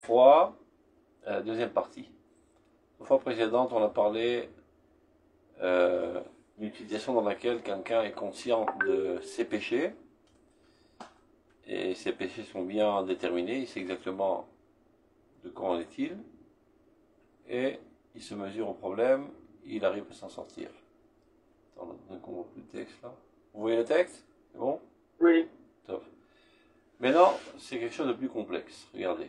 Fois, deuxième partie. La fois précédente, on a parlé d'une utilisation dans laquelle quelqu'un est conscient de ses péchés, et ses péchés sont bien déterminés, il sait exactement de quoi en est-il, et il se mesure au problème, il arrive à s'en sortir. Attends, donc on voit plus le texte là. Vous voyez le texte? C'est bon? Oui. Top. Maintenant, c'est quelque chose de plus complexe. Regardez.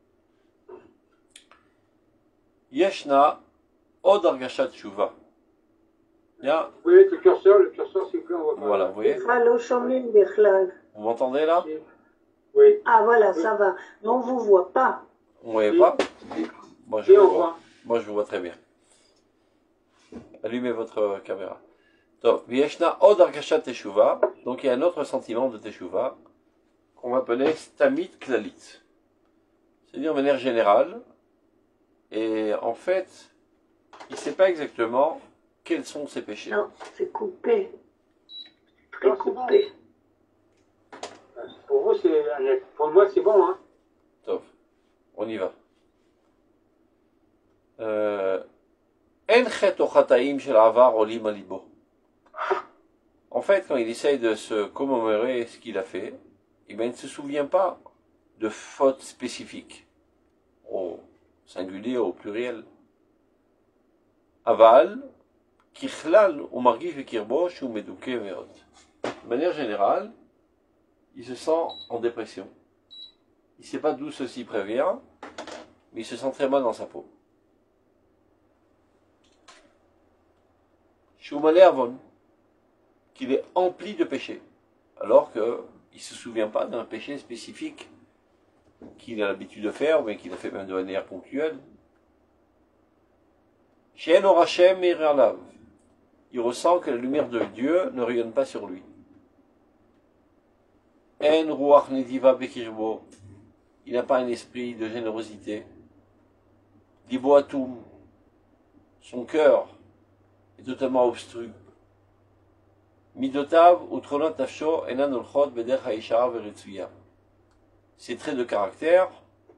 Yeshna od argashat shuva. Bien. Oui, avec le curseur, s'il vous plaît, on voit pas. Voilà, vous voyez? Vous m'entendez là? Oui. Ah voilà, ça va. Mais on vous voit pas. Vous ne voyez Oui. pas? Moi je Oui, on vous vois. voit. Moi je vous vois très bien. Allumez votre caméra. Donc, Yeshna od argashat teshuva. Donc il y a un autre sentiment de teshuva qu'on va appeler stamit klalit. C'est-à-dire de manière générale. Et en fait, il ne sait pas exactement quels sont ses péchés. Non, c'est coupé. Très Non, c'est coupé. Pour vous, pour moi, c'est bon, hein. Top. On y va. En chet o chataim shel avar olim alibo. En fait, quand il essaye de se commémorer ce qu'il a fait, il ne se souvient pas de fautes spécifiques, au singulier, au pluriel. Aval, kichlal ou margish vekirbo shu medouke veot. De manière générale, il se sent en dépression. Il ne sait pas d'où ceci prévient, mais il se sent très mal dans sa peau. Shumale avon, qu'il est empli de péchés, alors qu'il ne se souvient pas d'un péché spécifique qu'il a l'habitude de faire, mais qu'il a fait même de manière ponctuelle. She'en or Hashem me'ir alav. Il ressent que la lumière de Dieu ne rayonne pas sur lui. En ruach nediva bekirbo. Il n'a pas un esprit de générosité. Libo atum. Son cœur est totalement obstru. Midotav utronot nafsho enan olchot beder haishara veritsuya. Ses traits de caractère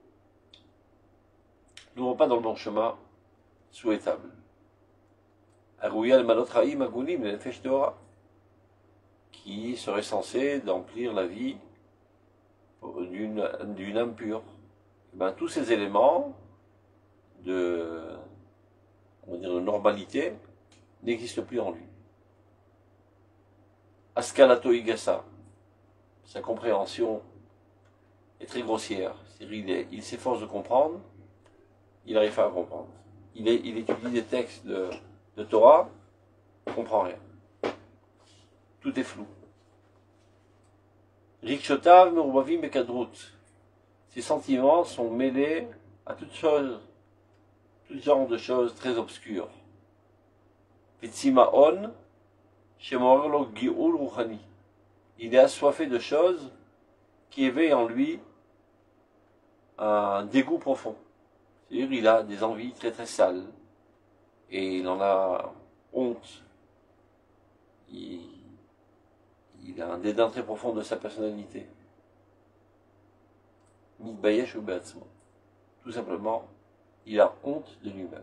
ne vont pas dans le bon chemin souhaitable. Arouya malot haim agunim nefesh Torah, qui serait censé d'emplir la vie d'une âme pure. Et ben, tous ces éléments de normalité n'existent plus en lui. Askalato igasa, sa compréhension est très grossière. C'est-à-dire il s'efforce de comprendre, il n'arrive pas à comprendre. Il étudie des textes de Torah, il ne comprend rien. Tout est flou. Rikshotav merubavim bekadrut. Ses sentiments sont mêlés à tout genre de choses très obscures. Vitzimaon shemorlo giul ruchani. Il est assoiffé de choses qui éveillent en lui un dégoût profond. C'est-à-dire il a des envies très très sales et il en a honte. Il a un dédain très profond de sa personnalité. Mitbayesh ou beatzmo. Tout simplement, il a honte de lui-même.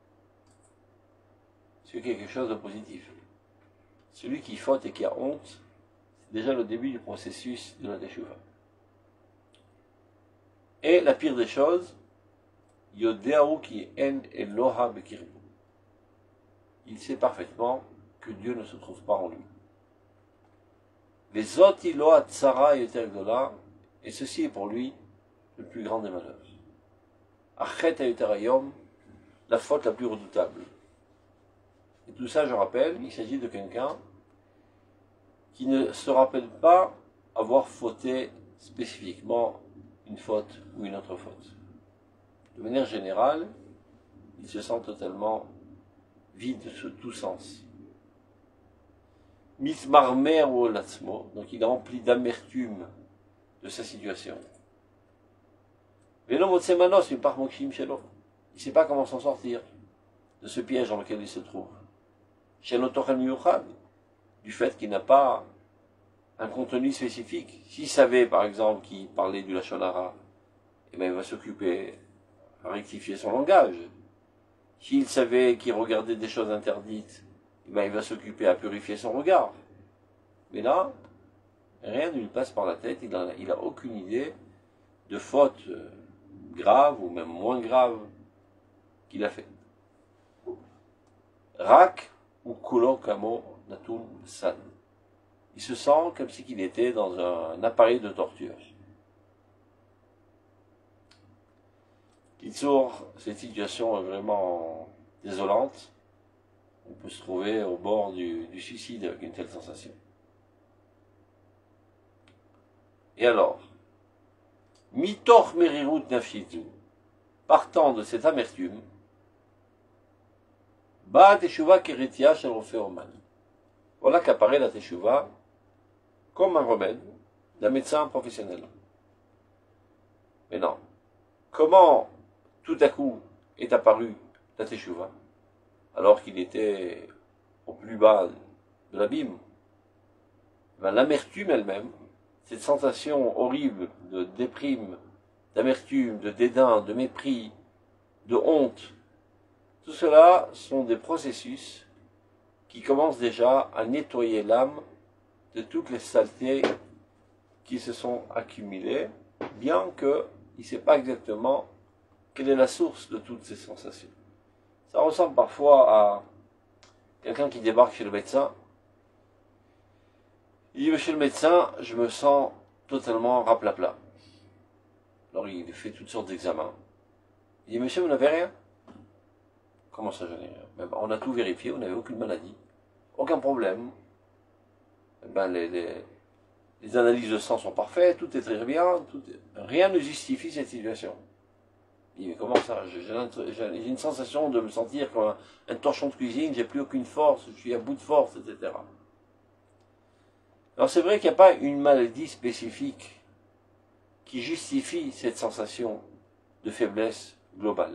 C'est quelque chose de positif. Celui qui faute et qui a honte, c'est déjà le début du processus de la teshuva. Et la pire des choses, Yodeahu ki en Eloha bekirbu. Il sait parfaitement que Dieu ne se trouve pas en lui. Les autres Iloha tsara et gdola, et ceci est pour lui le plus grand des malheurs. Achet ayuterayom, la faute la plus redoutable. Et tout ça, je rappelle, il s'agit de quelqu'un qui ne se rappelle pas avoir fauté spécifiquement une faute ou une autre faute. De manière générale, il se sent totalement vide de tout sens. Mitmarmer ou latzmo, donc il est rempli d'amertume de sa situation. Velo motsemanos une par mokshim shelo. Il ne sait pas comment s'en sortir de ce piège dans lequel il se trouve. Shelo tochen miyuchad, du fait qu'il n'a pas un contenu spécifique. S'il savait, par exemple, qu'il parlait du lachon hara eh bien, il va s'occuper à rectifier son langage. S'il savait qu'il regardait des choses interdites, eh bien, il va s'occuper à purifier son regard. Mais là, rien ne lui passe par la tête, il a aucune idée de faute grave ou même moins grave qu'il a fait. Rak ou Kolo Kamo Natun San. Il se sent comme si il était dans un appareil de torture. Kitsour, cette situation est vraiment désolante. On peut se trouver au bord du suicide avec une telle sensation. Et alors, Mitoch Merirut Nafshitu, partant de cette amertume, Ba Teshuva Keretia Shel Rofé Oman. Voilà qu'apparaît la Teshuva comme un remède d'un médecin professionnel. Mais non. Comment tout à coup est apparue la Teshuva alors qu'il était au plus bas de l'abîme? L'amertume elle-même, cette sensation horrible de déprime, d'amertume, de dédain, de mépris, de honte, tout cela sont des processus qui commencent déjà à nettoyer l'âme de toutes les saletés qui se sont accumulées, bien qu'il ne sait pas exactement quelle est la source de toutes ces sensations. Ça ressemble parfois à quelqu'un qui débarque chez le médecin. Il dit, monsieur le médecin, je me sens totalement raplapla. Alors il fait toutes sortes d'examens. Il dit, monsieur, vous n'avez rien? Comment ça, je n'ai rien? On a tout vérifié, vous n'avez aucune maladie, aucun problème. Les analyses de sang sont parfaites, tout est très bien, rien ne justifie cette situation. Il dit, mais comment ça? J'ai une sensation de me sentir comme un torchon de cuisine, j'ai plus aucune force, je suis à bout de force, etc. Alors c'est vrai qu'il n'y a pas une maladie spécifique qui justifie cette sensation de faiblesse globale.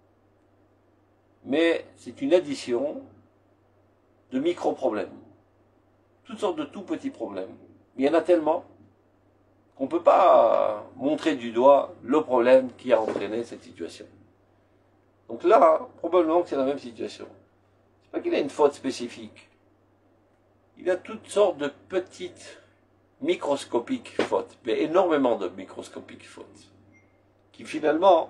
Mais c'est une addition de micro-problèmes. Toutes sortes de tout petits problèmes. Il y en a tellement qu'on ne peut pas montrer du doigt le problème qui a entraîné cette situation. Donc là, probablement que c'est la même situation. C'est pas qu'il a une faute spécifique. Il a toutes sortes de petites, microscopiques fautes, mais énormément de microscopiques fautes, qui finalement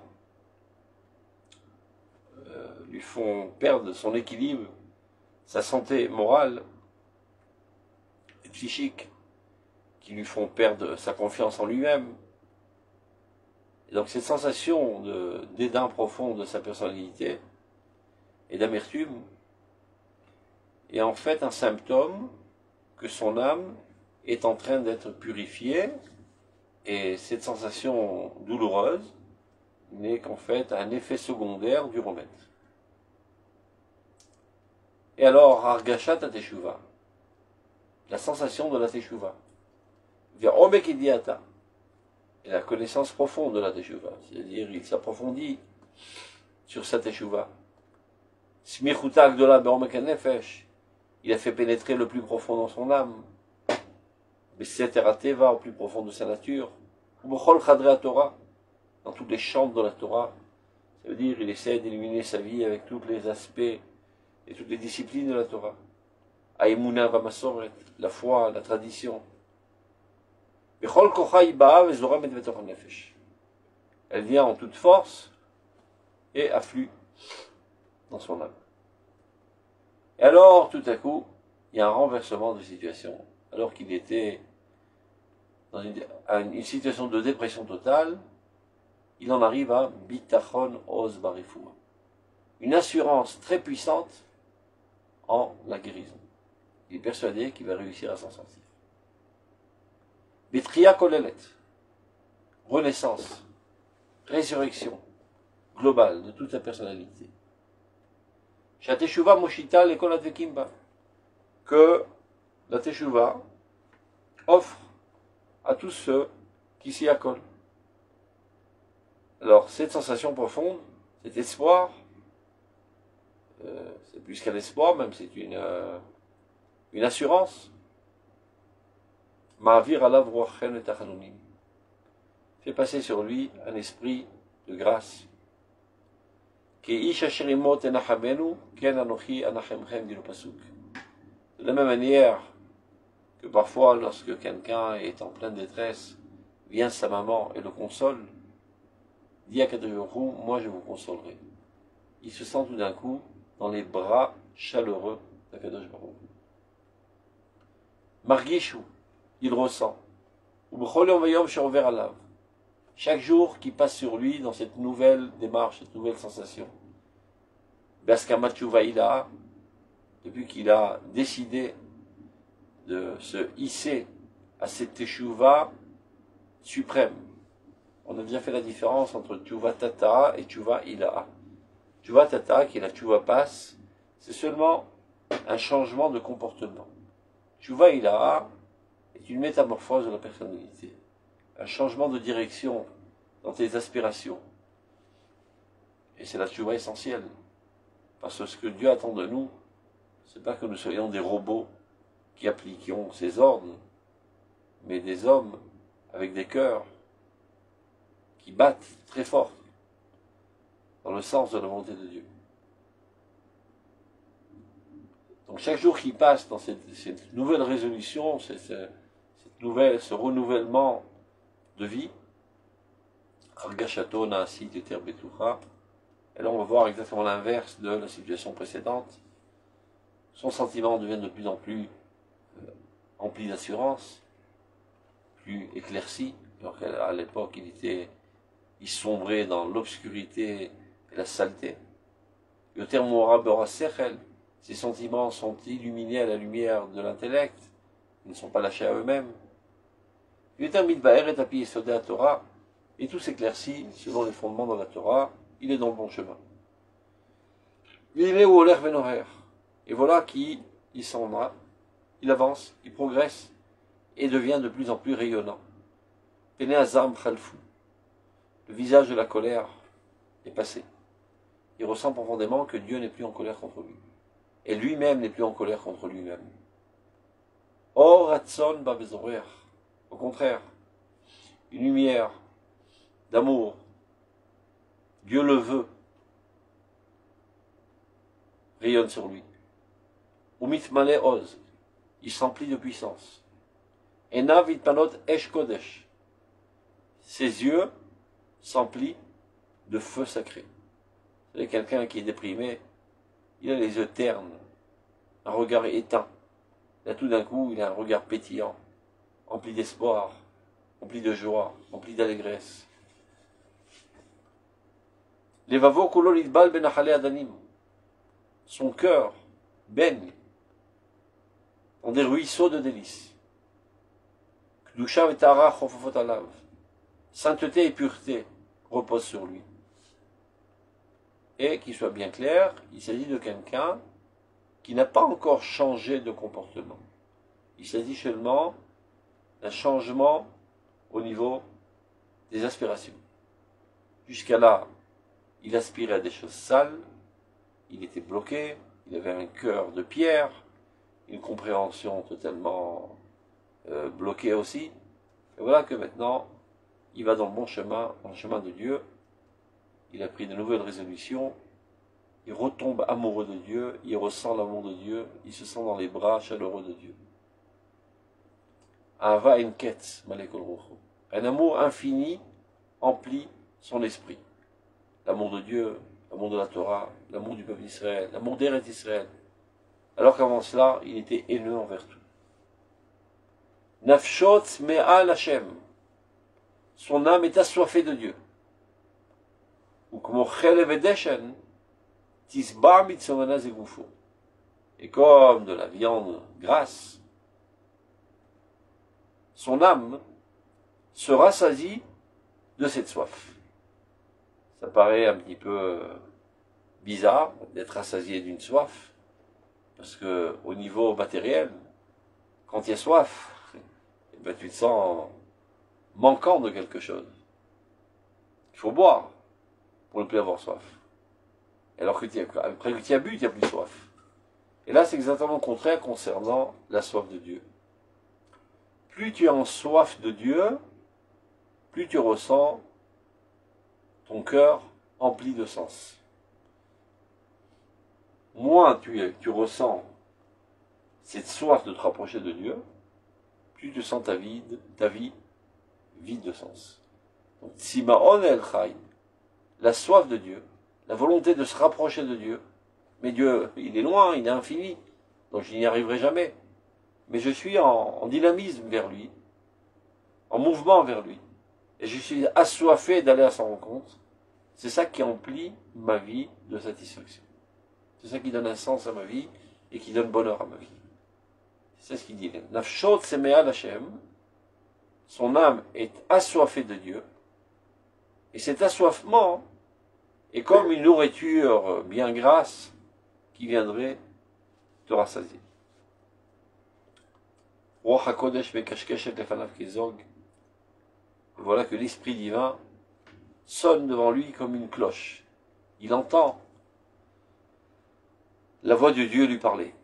lui font perdre son équilibre, sa santé morale et psychique, qui lui font perdre sa confiance en lui-même. Et donc cette sensation de dédain profond de sa personnalité et d'amertume est en fait un symptôme que son âme est en train d'être purifiée, et cette sensation douloureuse n'est qu'en fait un effet secondaire du remède. Et alors, Argashat Teshuva, la sensation de la Teshuva, vers Omekidiata, et la connaissance profonde de la Teshuva, c'est-à-dire il s'approfondit sur sa Teshuva. Smichuta Gdola Be'omek Nefesh, il a fait pénétrer le plus profond dans son âme, Besetera Teva, au plus profond de sa nature, B'chol Chadre Torah, dans toutes les chambres de la Torah, ça veut dire il essaie d'illuminer sa vie avec tous les aspects et toutes les disciplines de la Torah. Aïmouna Vamasoret, la foi, la tradition. Elle vient en toute force et afflue dans son âme. Et alors, tout à coup, il y a un renversement de situation. Alors qu'il était dans une situation de dépression totale, il en arrive à Bitachon Oz Barifua. Une assurance très puissante en la guérison. Il est persuadé qu'il va réussir à s'en sortir. Betria Kolelet, renaissance, résurrection globale de toute sa personnalité. Shateshuva Moshita Lekolat Vekimba, que la Teshuva offre à tous ceux qui s'y accolent. Alors, cette sensation profonde, cet espoir, c'est plus qu'un espoir, même c'est une assurance. Ma'avir alav ruachen et tachanunim. fait passer sur lui un esprit de grâce. De la même manière que parfois, lorsque quelqu'un est en pleine détresse, vient sa maman et le console, dit à Kadosh Baruch Hu, moi je vous consolerai. Il se sent tout d'un coup dans les bras chaleureux d'Akadosh Baruch Hu. Margishu, il ressent. Chaque jour qui passe sur lui dans cette nouvelle démarche, cette nouvelle sensation. Depuis qu'il a décidé de se hisser à cette teshuva suprême. On a déjà fait la différence entre teshuva tata et teshuva ilaha. Teshuva tata, qui est la teshuva passe, c'est seulement un changement de comportement. Teshuva ilaha est une métamorphose de la personnalité, un changement de direction dans tes aspirations. Et c'est la teshuva essentielle. Parce que ce que Dieu attend de nous, c'est pas que nous soyons des robots qui appliquions ses ordres, mais des hommes avec des cœurs qui battent très fort dans le sens de la volonté de Dieu. Donc chaque jour qui passe dans cette nouvelle résolution, ce renouvellement de vie, Argashato Naasi Teter Betucha, et là on va voir exactement l'inverse de la situation précédente. Son sentiment devient de plus en plus empli d'assurance, plus éclairci, alors qu'à l'époque il sombrait dans l'obscurité et la saleté. Le terme Morabera Sechel, ses sentiments sont illuminés à la lumière de l'intellect, ils ne sont pas lâchés à eux-mêmes. Le terme Midbaer est appuyé sur la Torah, et tout s'éclaircit selon les fondements de la Torah, il est dans le bon chemin. Il est au l'air vénoraire. Et voilà qu'il s'en va, il avance, il progresse, et devient de plus en plus rayonnant. Pene Azam Khalfou. Le visage de la colère est passé. Il ressent profondément que Dieu n'est plus en colère contre lui. Et lui-même n'est plus en colère contre lui-même. Or Ratson Babezorer. Au contraire, une lumière d'amour. Dieu le veut. Rayonne sur lui. Umitmale Oz. Il s'emplit de puissance. Enav itpanot Esh Kodesh. Ses yeux s'emplissent de feu sacré. Vous savez, quelqu'un qui est déprimé, il a les yeux ternes, un regard éteint. Là, tout d'un coup, il a un regard pétillant, empli d'espoir, empli de joie, empli d'allégresse. Levavo kolo lidbal benachale adanim. Son cœur baigne dans des ruisseaux de délices. Kdusha vetara chofofot alav. Sainteté et pureté reposent sur lui. Et qu'il soit bien clair, il s'agit de quelqu'un qui n'a pas encore changé de comportement. Il s'agit seulement d'un changement au niveau des aspirations. Jusqu'à là, il aspirait à des choses sales, il était bloqué, il avait un cœur de pierre, une compréhension totalement bloquée aussi. Et voilà que maintenant, il va dans le bon chemin, dans le chemin de Dieu. Il a pris de nouvelles résolutions, il retombe amoureux de Dieu, il ressent l'amour de Dieu, il se sent dans les bras chaleureux de Dieu. Ava enketz malekol rocho. Un amour infini emplit son esprit. L'amour de Dieu, l'amour de la Torah, l'amour du peuple d'Israël, l'amour d'Eretz Israël. Alors qu'avant cela, il était haineux envers tout. Nafshot me'al Hashem. Son âme est assoiffée de Dieu. Et comme de la viande grasse, son âme se rassasie de cette soif. Ça paraît un petit peu bizarre d'être rassasié d'une soif, parce que au niveau matériel, quand il y a soif, eh ben, tu te sens manquant de quelque chose. Il faut boire pour ne plus avoir soif. Alors que après que tu as bu, tu n'as plus soif. Et là, c'est exactement le contraire concernant la soif de Dieu. Plus tu as en soif de Dieu, plus tu ressens ton cœur empli de sens. Moins tu ressens cette soif de te rapprocher de Dieu, plus tu sens ta vie vide de sens. Donc, Tsimaon el Chai, la soif de Dieu, la volonté de se rapprocher de Dieu. Mais Dieu, il est loin, il est infini, donc je n'y arriverai jamais. Mais je suis en dynamisme vers lui, en mouvement vers lui. Et je suis assoiffé d'aller à sa rencontre. C'est ça qui emplit ma vie de satisfaction. C'est ça qui donne un sens à ma vie et qui donne bonheur à ma vie. C'est ce qu'il dit. Nafshot semea Hashem. Son âme est assoiffée de Dieu. Et cet assoiffement est comme une nourriture bien grasse qui viendrait te rassasier. Voilà que l'Esprit divin sonne devant lui comme une cloche. Il entend la voix de Dieu lui parler.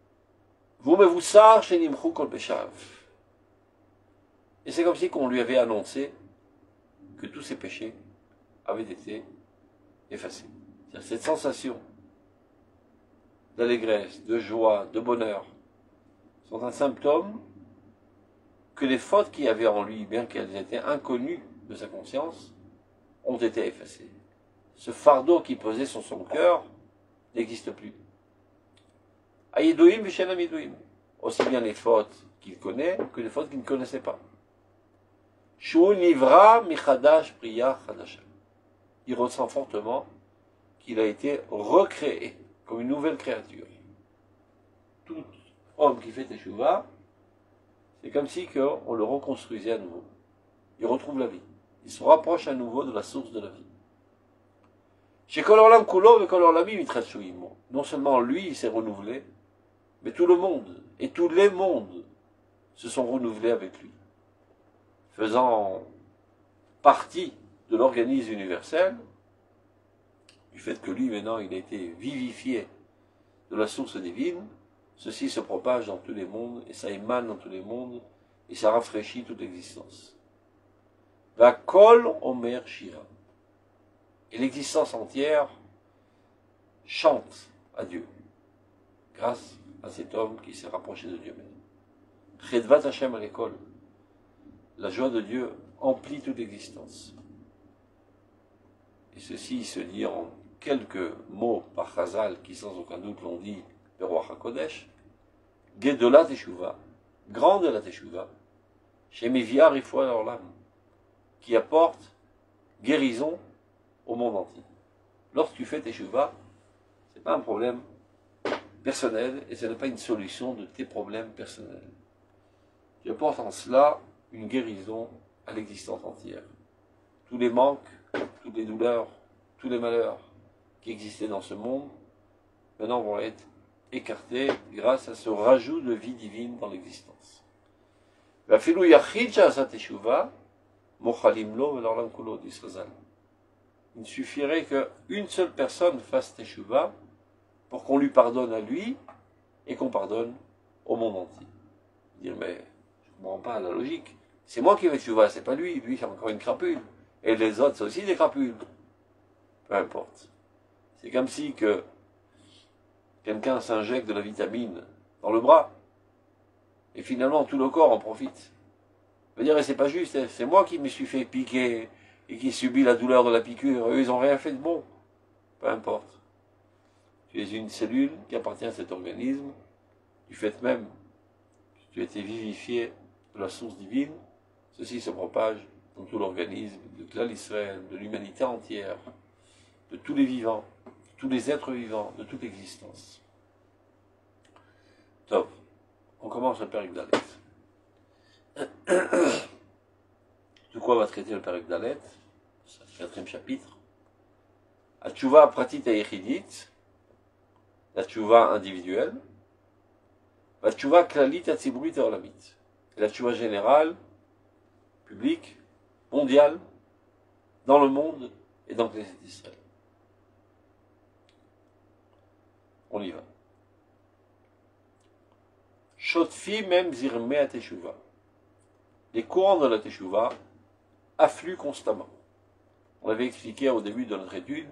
Et c'est comme si on lui avait annoncé que tous ses péchés avaient été effacés. C'est-à-dire cette sensation d'allégresse, de joie, de bonheur sont un symptôme que les fautes qu'il y avait en lui, bien qu'elles étaient inconnues de sa conscience, ont été effacées. Ce fardeau qui pesait sur son cœur n'existe plus. Aïdouim v'shen amidouim. Aussi bien les fautes qu'il connaît que les fautes qu'il ne connaissait pas. Shu nivra michadash priya chadasha. Il ressent fortement qu'il a été recréé comme une nouvelle créature. Tout homme qui fait teshuva, c'est comme si on le reconstruisait à nouveau. Il retrouve la vie. Il se rapproche à nouveau de la source de la vie. Chez Kolorlam Kulo et Kolorlami Mitrashuim. Non seulement lui, il s'est renouvelé, mais tout le monde et tous les mondes se sont renouvelés avec lui, faisant partie de l'organisme universel, du fait que lui, maintenant, il a été vivifié de la source divine. Ceci se propage dans tous les mondes, et ça émane dans tous les mondes, et ça rafraîchit toute l'existence. Va kol omer shira. Et l'existence entière chante à Dieu, grâce à cet homme qui s'est rapproché de Dieu maintenant. Chedvat Hashem à l'école. La joie de Dieu emplit toute l'existence. Et ceci se dit en quelques mots par Chazal, qui sans aucun doute l'ont dit le roi HaKodesh, Gedola Teshuva, grande la Teshuva, chez Mevia Rifoua l'Orlam, qui apporte guérison au monde entier. Lorsque tu fais Teshuva, ce n'est pas un problème personnel et ce n'est pas une solution de tes problèmes personnels. Tu apportes en cela une guérison à l'existence entière. Tous les manques, toutes les douleurs, tous les malheurs qui existaient dans ce monde, maintenant vont être écartés grâce à ce rajout de vie divine dans l'existence. Il suffirait qu'une seule personne fasse teshuva pour qu'on lui pardonne à lui et qu'on pardonne au monde entier. Dire, mais je ne comprends pas la logique. C'est moi qui fais teshuva, c'est pas lui. Lui, c'est encore une crapule. Et les autres, c'est aussi des crapules. Peu importe. C'est comme si que quelqu'un s'injecte de la vitamine dans le bras, et finalement tout le corps en profite. Je veux dire, c'est pas juste, c'est moi qui me suis fait piquer, et qui subis la douleur de la piqûre, eux ils n'ont rien fait de bon. Peu importe. Tu es une cellule qui appartient à cet organisme, du fait même que tu as été vivifié de la source divine, ceci se propage dans tout l'organisme, de Klal Israël, de l'humanité entière, de tous les vivants, de tous les êtres vivants, de toute l'existence. Top. On commence le Perek Dalet. De quoi va traiter le Perek Dalet? C'est le 4e chapitre. La tchouva pratit ayechidit, la tchouva individuelle, la tchouva klalit atziburit et olamit. Et la tchouva générale, publique, mondiale, dans le monde et dans les Israël. On y va. Shotfi même zirme à teshuva. Les courants de la teshuva afflue constamment. On avait expliqué au début de notre étude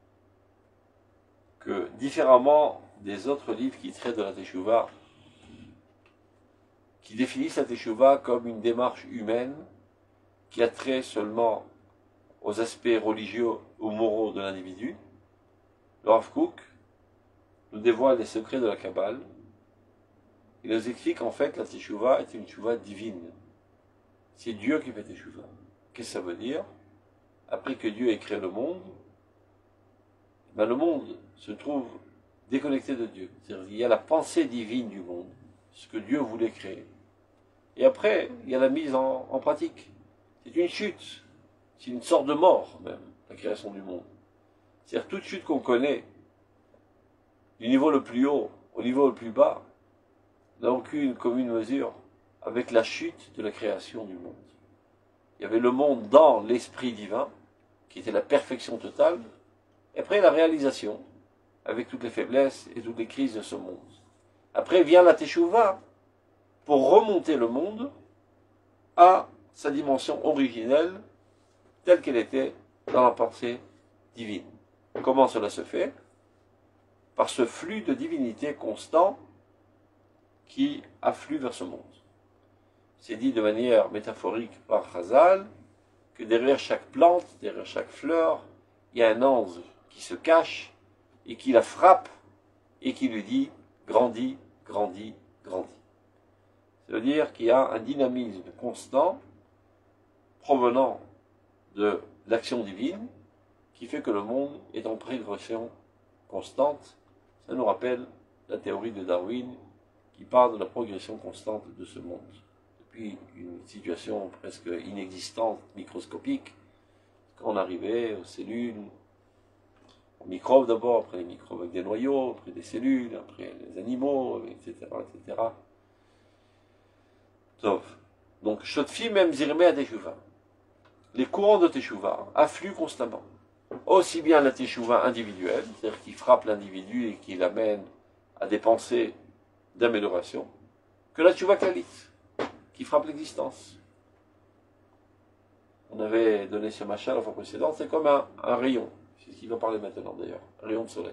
que, différemment des autres livres qui traitent de la Teshuvah, qui définissent la Teshuvah comme une démarche humaine qui a trait seulement aux aspects religieux ou moraux de l'individu, le Rav Kook nous dévoile les secrets de la Kabbale. Il nous explique qu'en fait la Teshuvah est une Teshuvah divine. C'est Dieu qui fait Teshuvah. Qu'est-ce que ça veut dire? Après que Dieu ait créé le monde, le monde se trouve déconnecté de Dieu. C'est-à-dire qu'il y a la pensée divine du monde, ce que Dieu voulait créer. Et après, il y a la mise en pratique. C'est une chute. C'est une sorte de mort, même, la création du monde. C'est-à-dire toute chute qu'on connaît, du niveau le plus haut au niveau le plus bas, n'a aucune commune mesure avec la chute de la création du monde. Il y avait le monde dans l'esprit divin, qui était la perfection totale, et après la réalisation, avec toutes les faiblesses et toutes les crises de ce monde. Après vient la Teshuvah, pour remonter le monde à sa dimension originelle, telle qu'elle était dans la pensée divine. Comment cela se fait? Par ce flux de divinité constant qui afflue vers ce monde. C'est dit de manière métaphorique par Chazal que derrière chaque plante, derrière chaque fleur, il y a un ange qui se cache et qui la frappe et qui lui dit « grandis, grandis, grandis ». Ça veut dire qu'il y a un dynamisme constant provenant de l'action divine qui fait que le monde est en progression constante. Ça nous rappelle la théorie de Darwin qui parle de la progression constante de ce monde. Depuis une situation presque inexistante, microscopique, quand on arrivait aux cellules, aux microbes d'abord, après les microbes avec des noyaux, après des cellules, après les animaux, etc., etc. Donc, Shotfi même zirmé à Teshuvah. Les courants de Teshuvah affluent constamment. Aussi bien la Teshuvah individuelle, c'est-à-dire qui frappe l'individu et qui l'amène à des pensées d'amélioration, que la Teshuvah Klalite, qui frappe l'existence. On avait donné ce machin la fois précédente, c'est comme un rayon. C'est ce qu'il va parler maintenant d'ailleurs, un rayon de soleil.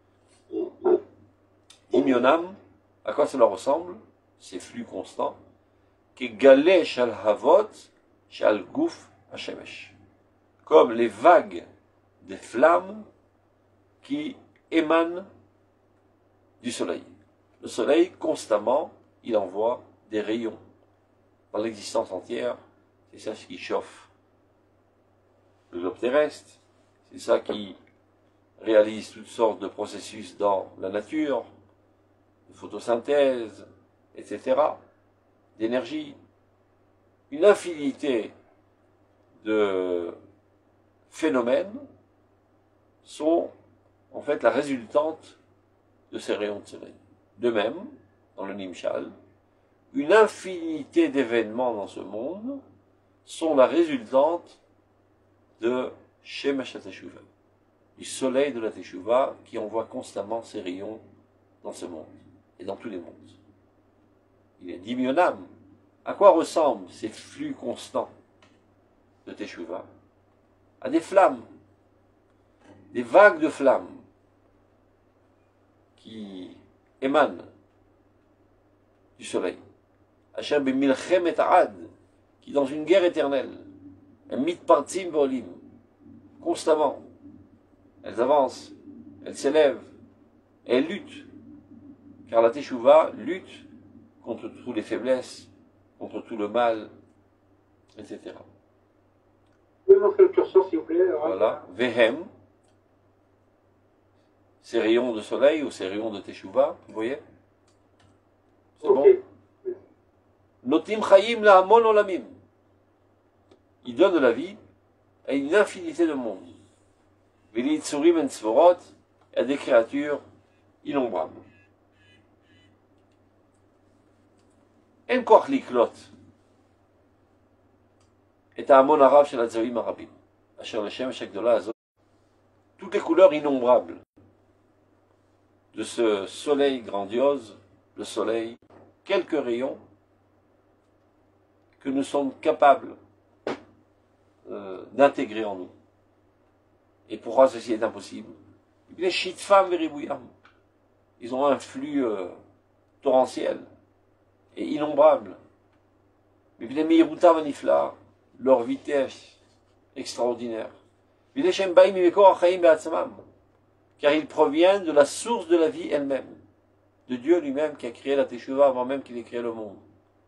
Imyonam, à quoi cela ressemble? Ces flux constants. Galé shal havot shal gouf hashemesh, comme les vagues des flammes qui émanent du soleil. Le soleil, constamment, il envoie des rayons dans l'existence entière. C'est ça qui chauffe le globe terrestre, c'est ça qui réalise toutes sortes de processus dans la nature, de photosynthèse, etc., d'énergie, une infinité de phénomènes sont en fait la résultante de ces rayons de soleil. De même, dans le Nimshal, une infinité d'événements dans ce monde sont la résultante de Shemesh HaTeshuvah, du soleil de la Teshuvah qui envoie constamment ses rayons dans ce monde et dans tous les mondes. Il est dimyonam. À quoi ressemblent ces flux constants de Teshuvah? À des flammes, des vagues de flammes qui émanent du soleil. Asher b'milchem et ad, qui dans une guerre éternelle, mitpartim volim, constamment, elles avancent, elles s'élèvent, elles luttent, car la Teshuvah lutte contre toutes les faiblesses, contre tout le mal, etc. Vous pouvez montrer le curseur, s'il vous plaît? Voilà. Vehem, ces rayons de soleil ou ces rayons de Teshuvah, vous voyez? C'est bon? Notim chayim la hamon olamim. Il donne de la vie à une infinité de mondes. Veli tsurim en tzvorot, et à des créatures innombrables. En koach liklot. Et à Hamon Arav chez la Tzavim Arabim. Asher Leshem Shekdola Azot. Toutes les couleurs innombrables de ce soleil grandiose, le soleil, quelques rayons que nous sommes capables d'intégrer en nous. Et pourquoi ceci est impossible? Les shitfam veribouyam. Ils ont un flux torrentiel et innombrable. Mais les meiruta vanifla, leur vitesse extraordinaire. Car ils proviennent de la source de la vie elle-même, de Dieu lui-même qui a créé la Teshuvah avant même qu'il ait créé le monde.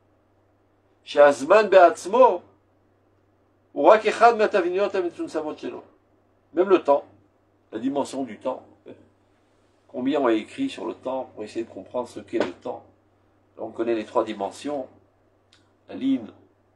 Même le temps, la dimension du temps. Combien on a écrit sur le temps pour essayer de comprendre ce qu'est le temps. On connaît les trois dimensions, la ligne,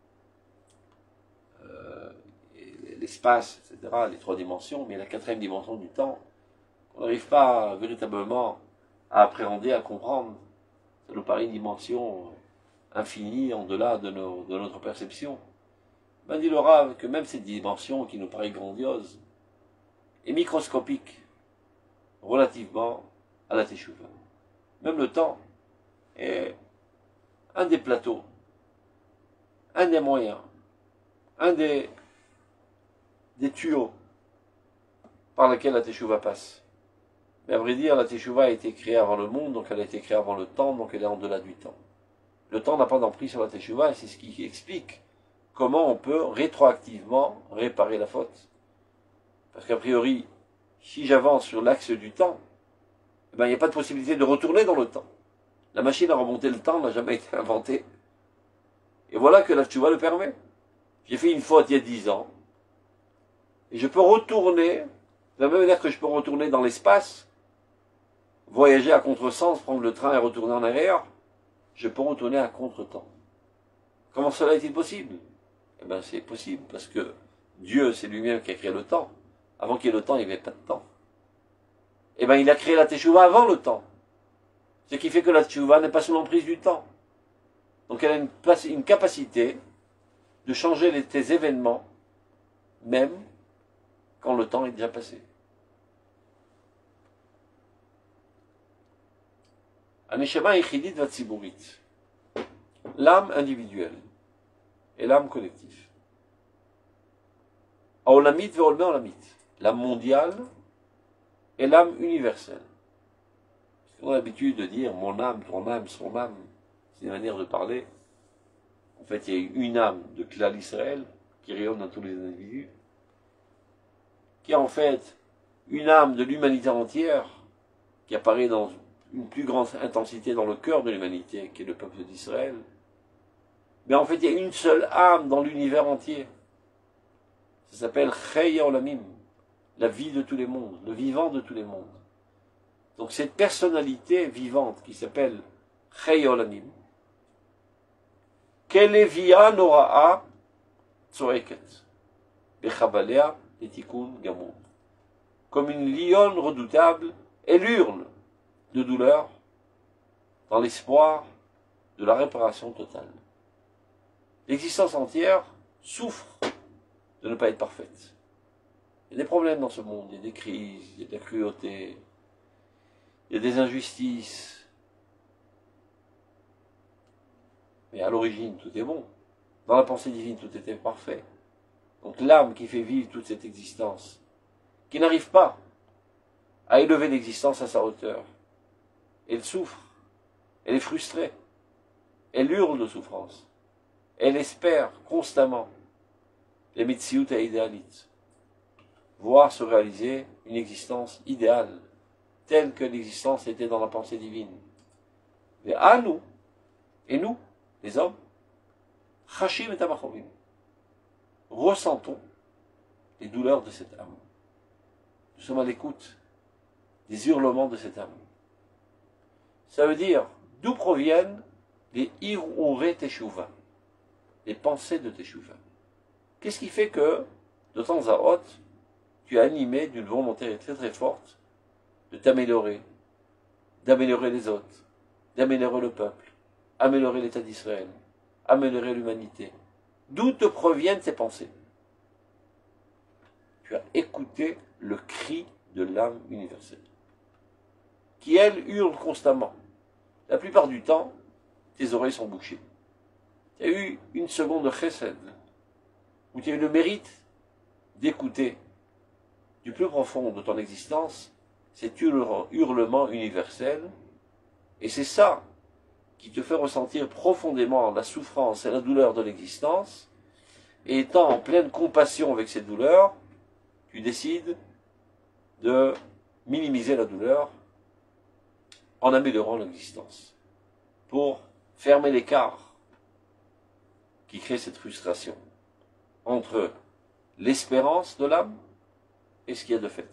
l'espace, etc., les trois dimensions, mais la quatrième dimension du temps, on n'arrive pas véritablement à appréhender, à comprendre. Ça nous paraît une dimension infinie, en delà de notre perception. Ben dit le Rav que même cette dimension qui nous paraît grandiose est microscopique relativement à la Teshuvah. Même le temps est un des plateaux, un des moyens, un des tuyaux par lesquels la Teshuvah passe. Mais à vrai dire, la Teshuvah a été créée avant le monde, donc elle a été créée avant le temps, donc elle est en delà du temps. Le temps n'a pas d'emprise sur la Teshuvah, et c'est ce qui explique comment on peut rétroactivement réparer la faute. Parce qu'a priori, si j'avance sur l'axe du temps, il n'y a pas de possibilité de retourner dans le temps. La machine à remonter le temps n'a jamais été inventée. Et voilà que la Teshuvah le permet. J'ai fait une faute il y a 10 ans, et je peux retourner, de la même manière que je peux retourner dans l'espace, voyager à contresens, prendre le train et retourner en arrière, je peux retourner à contre-temps. Comment cela est-il possible? Eh bien, c'est possible parce que Dieu, c'est lui-même qui a créé le temps. Avant qu'il y ait le temps, il n'y avait pas de temps. Eh bien, il a créé la Teshuvah avant le temps. Ce qui fait que la Teshuvah n'est pas sous l'emprise du temps. Donc, elle a une capacité de changer tes événements, même quand le temps est déjà passé. Aneshama Echidit Vatsiburit. L'âme individuelle et l'âme collective. Aolamit ve'olme olamit. L'âme mondiale et l'âme universelle. On a l'habitude de dire mon âme, ton âme, son âme. C'est une manière de parler. En fait, il y a une âme de Klal Israël qui rayonne dans tous les individus, qui est en fait une âme de l'humanité entière, qui apparaît dans une plus grande intensité dans le cœur de l'humanité, qui est le peuple d'Israël. Mais en fait, il y a une seule âme dans l'univers entier. Ça s'appelle Chaya Olamim, la vie de tous les mondes, le vivant de tous les mondes. Donc cette personnalité vivante qui s'appelle Chaya Olamim, Kelevia Nora'a Tzoeket, Bechabalea Etikun Gamur. Comme une lionne redoutable, elle hurle de douleur dans l'espoir de la réparation totale. L'existence entière souffre de ne pas être parfaite. Il y a des problèmes dans ce monde, il y a des crises, il y a de la cruauté, il y a des injustices. Mais à l'origine, tout est bon. Dans la pensée divine, tout était parfait. Donc l'âme qui fait vivre toute cette existence, qui n'arrive pas à élever l'existence à sa hauteur, elle souffre, elle est frustrée, elle hurle de souffrance, elle espère constamment les Metsiout et idéalites, voir se réaliser une existence idéale, telle que l'existence était dans la pensée divine. Mais à nous, et nous, les hommes, Chashim et Tamachovim, ressentons les douleurs de cette âme. Nous sommes à l'écoute des hurlements de cette âme. Ça veut dire d'où proviennent les Iruré Teshuvah, les pensées de Teshuvah. Qu'est-ce qui fait que, de temps à autre, tu es animé d'une volonté très très forte de t'améliorer, d'améliorer les autres, d'améliorer le peuple, améliorer l'État d'Israël, améliorer l'humanité. D'où te proviennent ces pensées? Tu as écouté le cri de l'âme universelle, qui elle hurle constamment. La plupart du temps, tes oreilles sont bouchées. Tu as eu une seconde de chesed, où tu as eu le mérite d'écouter du plus profond de ton existence cet hurlement universel, et c'est ça qui te fait ressentir profondément la souffrance et la douleur de l'existence, et étant en pleine compassion avec cette douleur, tu décides de minimiser la douleur en améliorant l'existence, pour fermer l'écart qui crée cette frustration entre l'espérance de l'âme et ce qu'il y a de fait.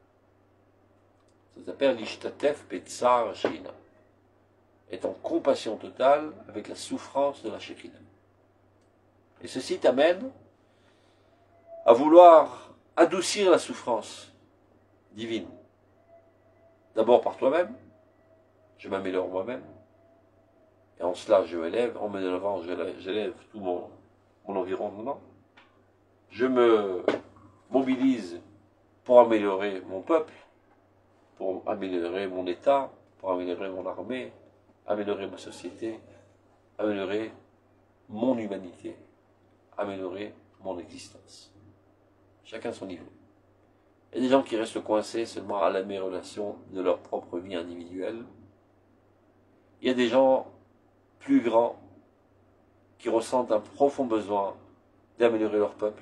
Ça s'appelle l'ishtatef betzar shekhinah, est en compassion totale avec la souffrance de la Shekhinah. Et ceci t'amène à vouloir adoucir la souffrance divine. D'abord par toi-même, je m'améliore moi-même, et en cela je m'élève, en m'élevant j'élève tout mon environnement. Je me mobilise pour améliorer mon peuple, pour améliorer mon État, pour améliorer mon armée, améliorer ma société, améliorer mon humanité, améliorer mon existence. Chacun son niveau. Il y a des gens qui restent coincés seulement à l'amélioration de leur propre vie individuelle. Il y a des gens plus grands qui ressentent un profond besoin d'améliorer leur peuple,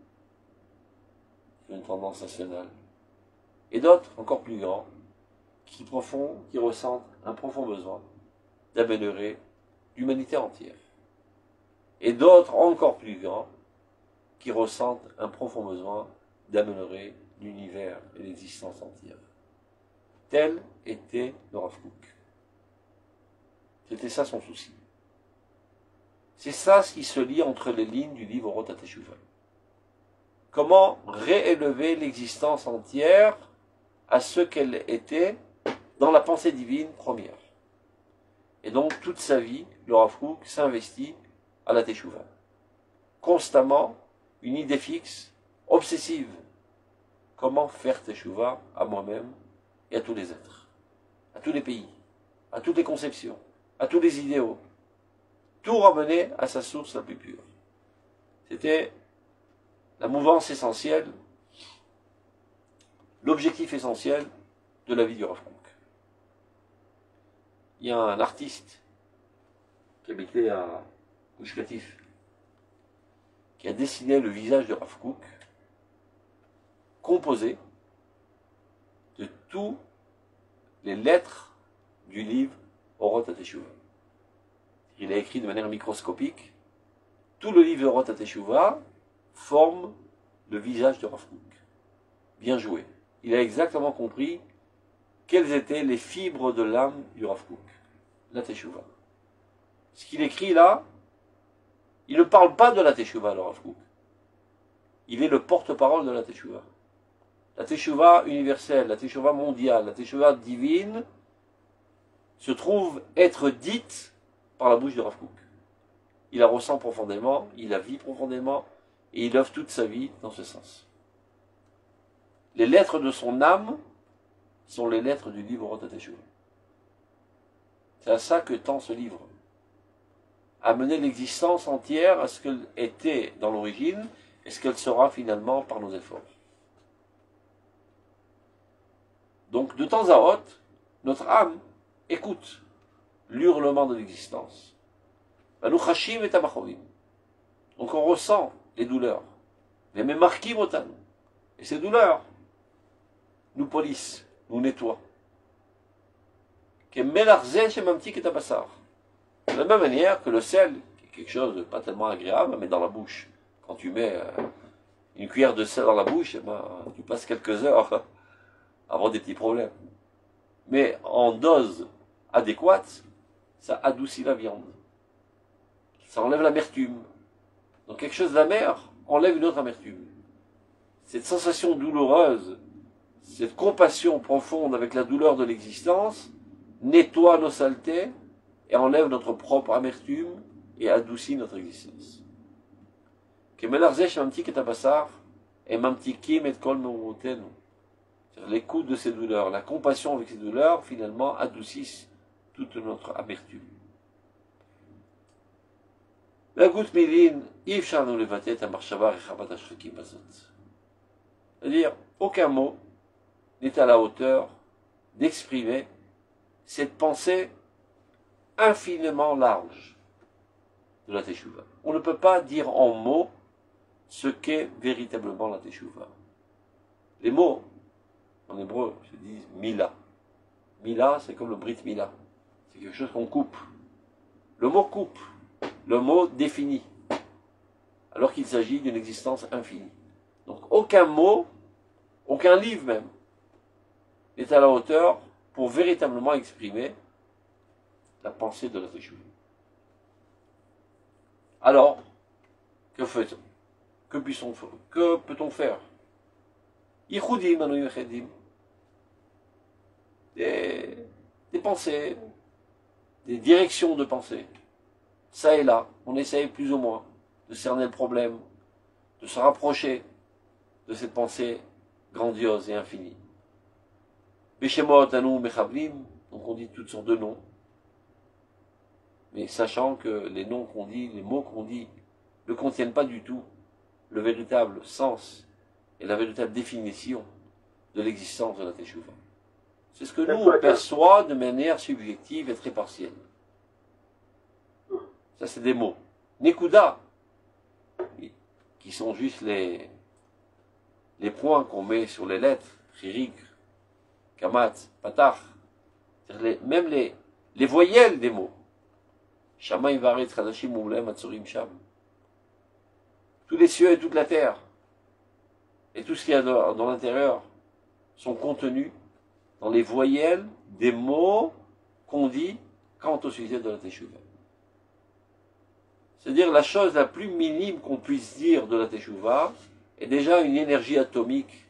une tendance nationale. Et d'autres, encore plus grands, qui ressentent un profond besoin d'améliorer l'humanité entière. Et d'autres, encore plus grands, qui ressentent un profond besoin d'améliorer l'univers et l'existence entière. Tel était le Rav Kook. C'était ça son souci. C'est ça ce qui se lit entre les lignes du livre Orot HaTeshuvah. Comment réélever l'existence entière à ce qu'elle était dans la pensée divine première. Et donc, toute sa vie, le Rav Kook s'investit à la Teshuvah. Constamment, une idée fixe, obsessive. Comment faire Teshuvah à moi-même et à tous les êtres, à tous les pays, à toutes les conceptions, à tous les idéaux. Tout ramener à sa source la plus pure. C'était la mouvance essentielle, l'objectif essentiel de la vie du Rav Kook. Il y a un artiste qui habitait à Gush Katif, qui a dessiné le visage de Rav Kook, composé de toutes les lettres du livre Orot HaTeshuvah. Il a écrit de manière microscopique. Tout le livre Orot HaTeshuvah forme le visage de Rav Kook. Bien joué. Il a exactement compris quelles étaient les fibres de l'âme du Rav Kook, la Teshuvah. Ce qu'il écrit là, il ne parle pas de la Teshuvah, le Rav Kook. Il est le porte-parole de la Teshuvah. La Teshuvah universelle, la Teshuvah mondiale, la Teshuvah divine se trouve être dite par la bouche de Rav Kook. Il la ressent profondément, il la vit profondément, et il œuvre toute sa vie dans ce sens. Les lettres de son âme sont les lettres du livre Orot HaTeshuvah. C'est à ça que tend ce livre. Amener l'existence entière à ce qu'elle était dans l'origine et ce qu'elle sera finalement par nos efforts. Donc de temps à autre, notre âme écoute l'hurlement de l'existence. Donc on ressent les douleurs. Mais marquim otan. Et ces douleurs nous polissent, nous nettoient. De la même manière que le sel, qui est quelque chose de pas tellement agréable, mais dans la bouche. Quand tu mets une cuillère de sel dans la bouche, tu passes quelques heures avant des petits problèmes. Mais en dose adéquate, ça adoucit la viande. Ça enlève l'amertume. Donc quelque chose d'amer enlève une autre amertume. Cette sensation douloureuse, cette compassion profonde avec la douleur de l'existence, nettoie nos saletés et enlève notre propre amertume et adoucit notre existence. L'écoute de ces douleurs, la compassion avec ces douleurs, finalement, adoucissent toute notre amertume. La goutte milin, il faut nous levater à marchava rechabat ashrikim bazot. C'est-à-dire, aucun mot n'est à la hauteur d'exprimer cette pensée infiniment large de la Teshuvah. On ne peut pas dire en mots ce qu'est véritablement la Teshuvah. Les mots, en hébreu, se disent Mila. Mila, c'est comme le Brit Mila. C'est quelque chose qu'on coupe. Le mot coupe. Le mot définit. Alors qu'il s'agit d'une existence infinie. Donc aucun mot, aucun livre même, n'est à la hauteur pour véritablement exprimer la pensée de la Teshuvah. Alors, que fait-on? Que peut-on faire? Yichudim, anu yichedim. Des pensées, des directions de pensée. Ça et là, on essaye plus ou moins de cerner le problème, de se rapprocher de cette pensée grandiose et infinie. Beshemot anu mechablim, donc on dit toutes sortes de noms, mais sachant que les noms qu'on dit, les mots qu'on dit, ne contiennent pas du tout le véritable sens et la véritable définition de l'existence de la Teshuvah. C'est ce que nous on perçoit de manière subjective et très partielle. Ça c'est des mots. Nekuda, qui sont juste les points qu'on met sur les lettres, chirik, kamat, patach, même les voyelles des mots. Shamayim varet chadashim umlem atzorim sham. Tous les cieux et toute la terre, et tout ce qu'il y a dans l'intérieur, sont contenus dans les voyelles des mots qu'on dit quant au sujet de la Teshuvah. C'est-à-dire la chose la plus minime qu'on puisse dire de la Teshuvah est déjà une énergie atomique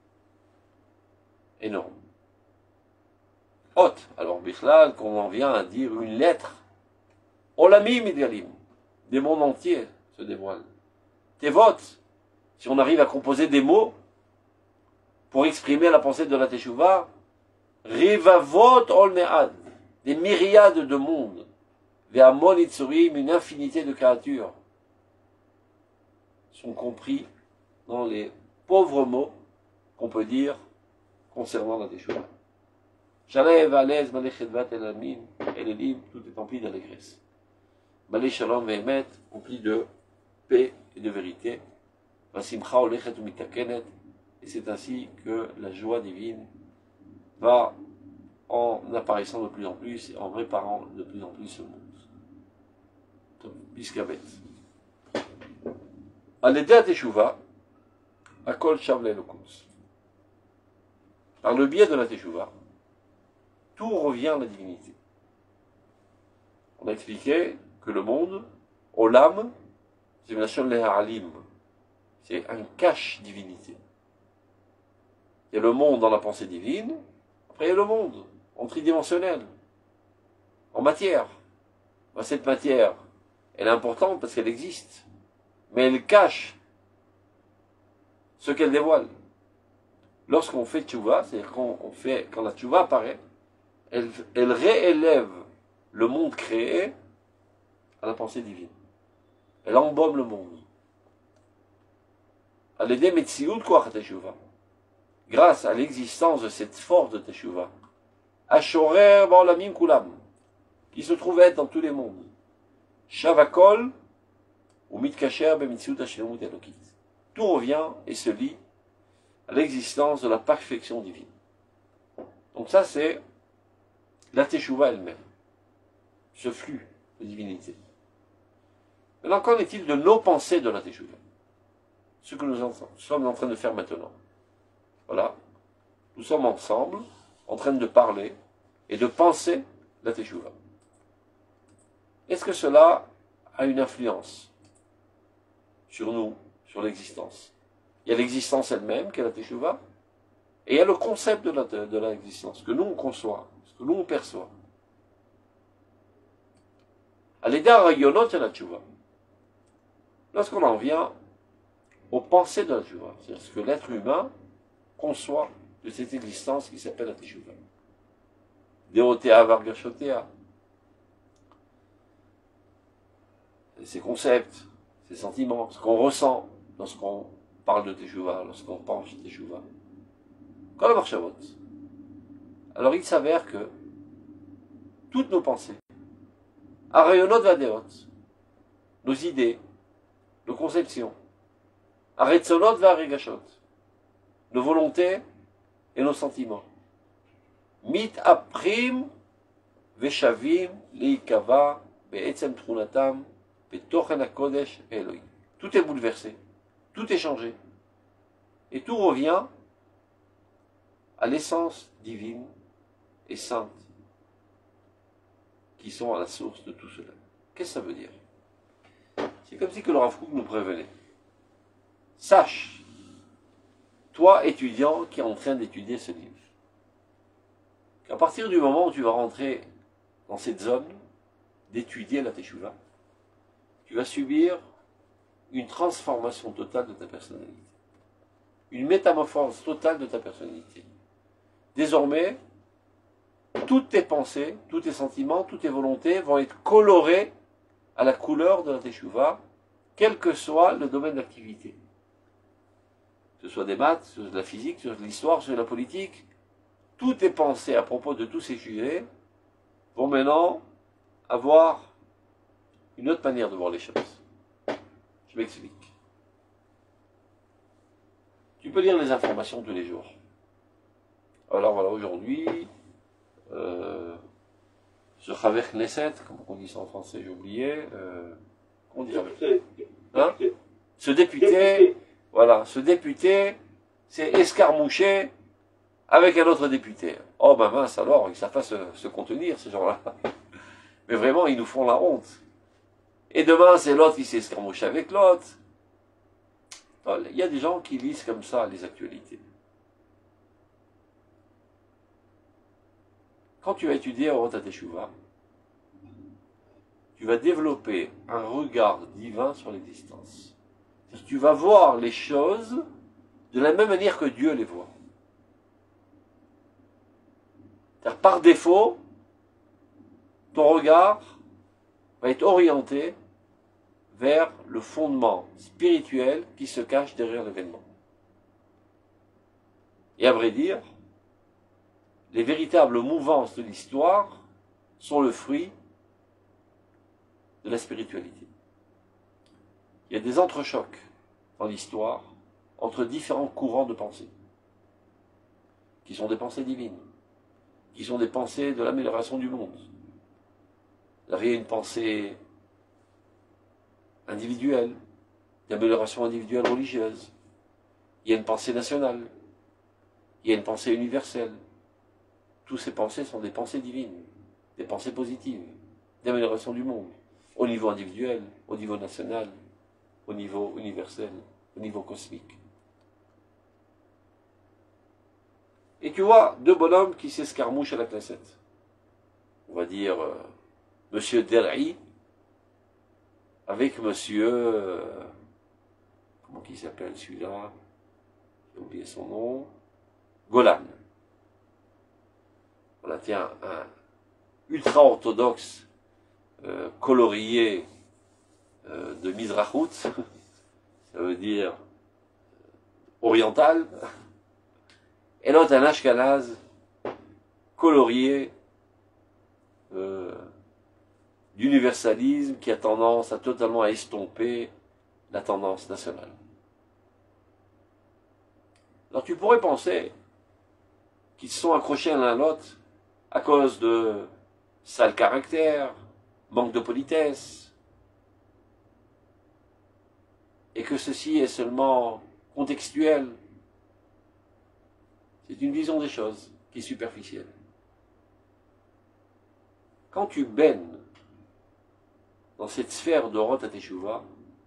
énorme. Haute. Alors, Bichlal, qu'on en vient à dire une lettre, Olamim idgalim, des mondes entiers se dévoilent. Tevot, si on arrive à composer des mots pour exprimer la pensée de la Teshuvah, Rivavot olmead, des myriades de mondes, Ve'amon itzurim, une infinité de créatures, sont compris dans les pauvres mots qu'on peut dire concernant la Teshuvah. Shalev, Alez, Malech Chedvat, Elamin, Elelim, tout est empli d'allégresse. Malech Shalom Ve'emet, empli de paix et de vérité. Vasimcha Olechet Umitakenet, et c'est ainsi que la joie divine va en apparaissant de plus en plus et en réparant de plus en plus ce monde. Biskabet. À l'aider à Teshuvah, Akol Shav Le'Elokus. Par le biais de la Teshuvah, tout revient à la divinité. On a expliqué que le monde, Olam, c'est une nation Le'Halim. C'est un cache divinité. Il y a le monde dans la pensée divine, après il y a le monde en tridimensionnel, en matière. Cette matière, elle est importante parce qu'elle existe, mais elle cache ce qu'elle dévoile. Lorsqu'on fait tchouva, c'est-à-dire quand la tchouva apparaît, elle réélève le monde créé à la pensée divine. Elle embaume le monde. À l'aider Metsiout Koach Teshuvah, grâce à l'existence de cette force de Teshuvah, Ashorer Ba'olamim Kulam, qui se trouve être dans tous les mondes, Shavakol ou Mitkacher Bemitsiout Hashelmut Elokit. Tout revient et se lie à l'existence de la perfection divine. Donc ça c'est la Teshuvah elle-même, ce flux de divinité. Maintenant, qu'en est-il de nos pensées de la Teshuvah? Ce que nous sommes en train de faire maintenant. Voilà. Nous sommes ensemble, en train de parler et de penser la Teshuvah. Est-ce que cela a une influence sur nous, sur l'existence? Il y a l'existence elle-même, qui est la Teshuvah, et il y a le concept de l'existence, que nous on conçoit, ce que nous on perçoit. À l'égard rayonnant, c'est la Teshuvah. Lorsqu'on en vient aux pensées de la Teshuvah, c'est-à-dire ce que l'être humain conçoit de cette existence qui s'appelle la Teshuvah. Deotea vargashotea. Ses concepts, ses sentiments, ce qu'on ressent lorsqu'on parle de Teshuvah, lorsqu'on pense Teshuvah. Kol Marchavot. Alors il s'avère que toutes nos pensées, Arayonot Vadeot, nos idées, nos conceptions, Aretzonot Varegashot, nos volontés et nos sentiments, Mit Aprim Veshavim Leikava Be'etzem Trunatam Be'tochen HaKodesh Elohim. Tout est bouleversé, tout est changé, et tout revient à l'essence divine et sainte qui sont à la source de tout cela. Qu'est-ce que ça veut dire? C'est comme si que le Rav Kook nous prévenait. Sache, toi étudiant qui est en train d'étudier ce livre, qu'à partir du moment où tu vas rentrer dans cette zone d'étudier la Teshuvah, tu vas subir une transformation totale de ta personnalité. Une métamorphose totale de ta personnalité. Désormais, toutes tes pensées, tous tes sentiments, toutes tes volontés vont être colorées à la couleur de la Teshuvah, quel que soit le domaine d'activité. Que ce soit des maths, que ce soit de la physique, que ce soit de l'histoire, que ce soit de la politique, toutes tes pensées à propos de tous ces sujets vont maintenant avoir une autre manière de voir les choses. Je m'explique. Tu peux lire les informations tous les jours. Alors voilà, aujourd'hui, ce Chaver Knesset, comment on dit ça en français, j'ai oublié, comment on dit ça, hein? Ce député, voilà, ce député s'est escarmouché avec un autre député. Oh ben mince alors, ils ne savent pas se contenir, ces gens-là. Mais vraiment, ils nous font la honte. Et demain, c'est l'autre qui s'est escarmouché avec l'autre. Il y a des gens qui lisent comme ça les actualités. Quand tu vas étudier Orot HaTeshuvah, tu vas développer un regard divin sur l'existence. Tu vas voir les choses de la même manière que Dieu les voit. Par défaut, ton regard va être orienté vers le fondement spirituel qui se cache derrière l'événement. Et à vrai dire, les véritables mouvances de l'histoire sont le fruit de la spiritualité. Il y a des entrechocs dans l'histoire entre différents courants de pensée, qui sont des pensées divines, qui sont des pensées de l'amélioration du monde. Il y a une pensée individuelle, d'amélioration individuelle religieuse. Il y a une pensée nationale. Il y a une pensée universelle. Toutes ces pensées sont des pensées divines, des pensées positives, d'amélioration du monde, au niveau individuel, au niveau national, au niveau universel, au niveau cosmique. Et tu vois deux bonhommes qui s'escarmouchent à la Knesset. On va dire Monsieur Derry avec Monsieur comment il s'appelle celui-là, j'ai oublié son nom, Golan. Voilà, tiens, un ultra-orthodoxe colorié de Mizrahout, ça veut dire oriental, et l'autre un Ashkenaz colorié d'universalisme qui a tendance à totalement estomper la tendance nationale. Alors tu pourrais penser qu'ils se sont accrochés l'un à l'autre à cause de sale caractère, manque de politesse, et que ceci est seulement contextuel. C'est une vision des choses qui est superficielle. Quand tu baignes dans cette sphère d'Orot HaTeshuvah,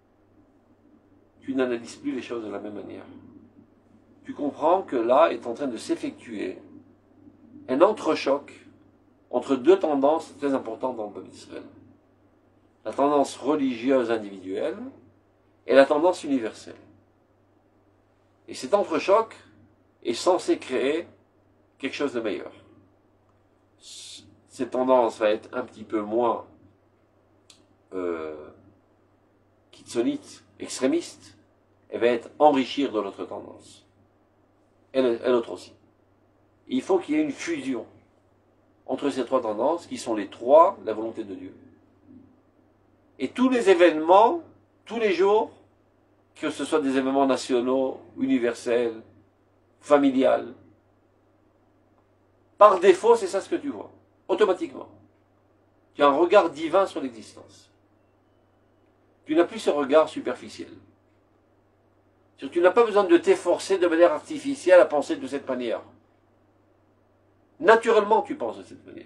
tu n'analyses plus les choses de la même manière. Tu comprends que là est en train de s'effectuer un entrechoc entre deux tendances très importantes dans le peuple d'Israël. La tendance religieuse individuelle et la tendance universelle. Et cet entrechoc est censé créer quelque chose de meilleur. Cette tendance va être un petit peu moins kitsonite, extrémiste. elle va être enrichir de l'autre tendance. Et l'autre aussi. Il faut qu'il y ait une fusion entre ces trois tendances, qui sont les trois, la volonté de Dieu. Et tous les événements, tous les jours, que ce soit des événements nationaux, universels, familiales, par défaut, c'est ça ce que tu vois, automatiquement. Tu as un regard divin sur l'existence. Tu n'as plus ce regard superficiel. Tu n'as pas besoin de t'efforcer de manière artificielle à penser de cette manière. Naturellement, tu penses de cette manière.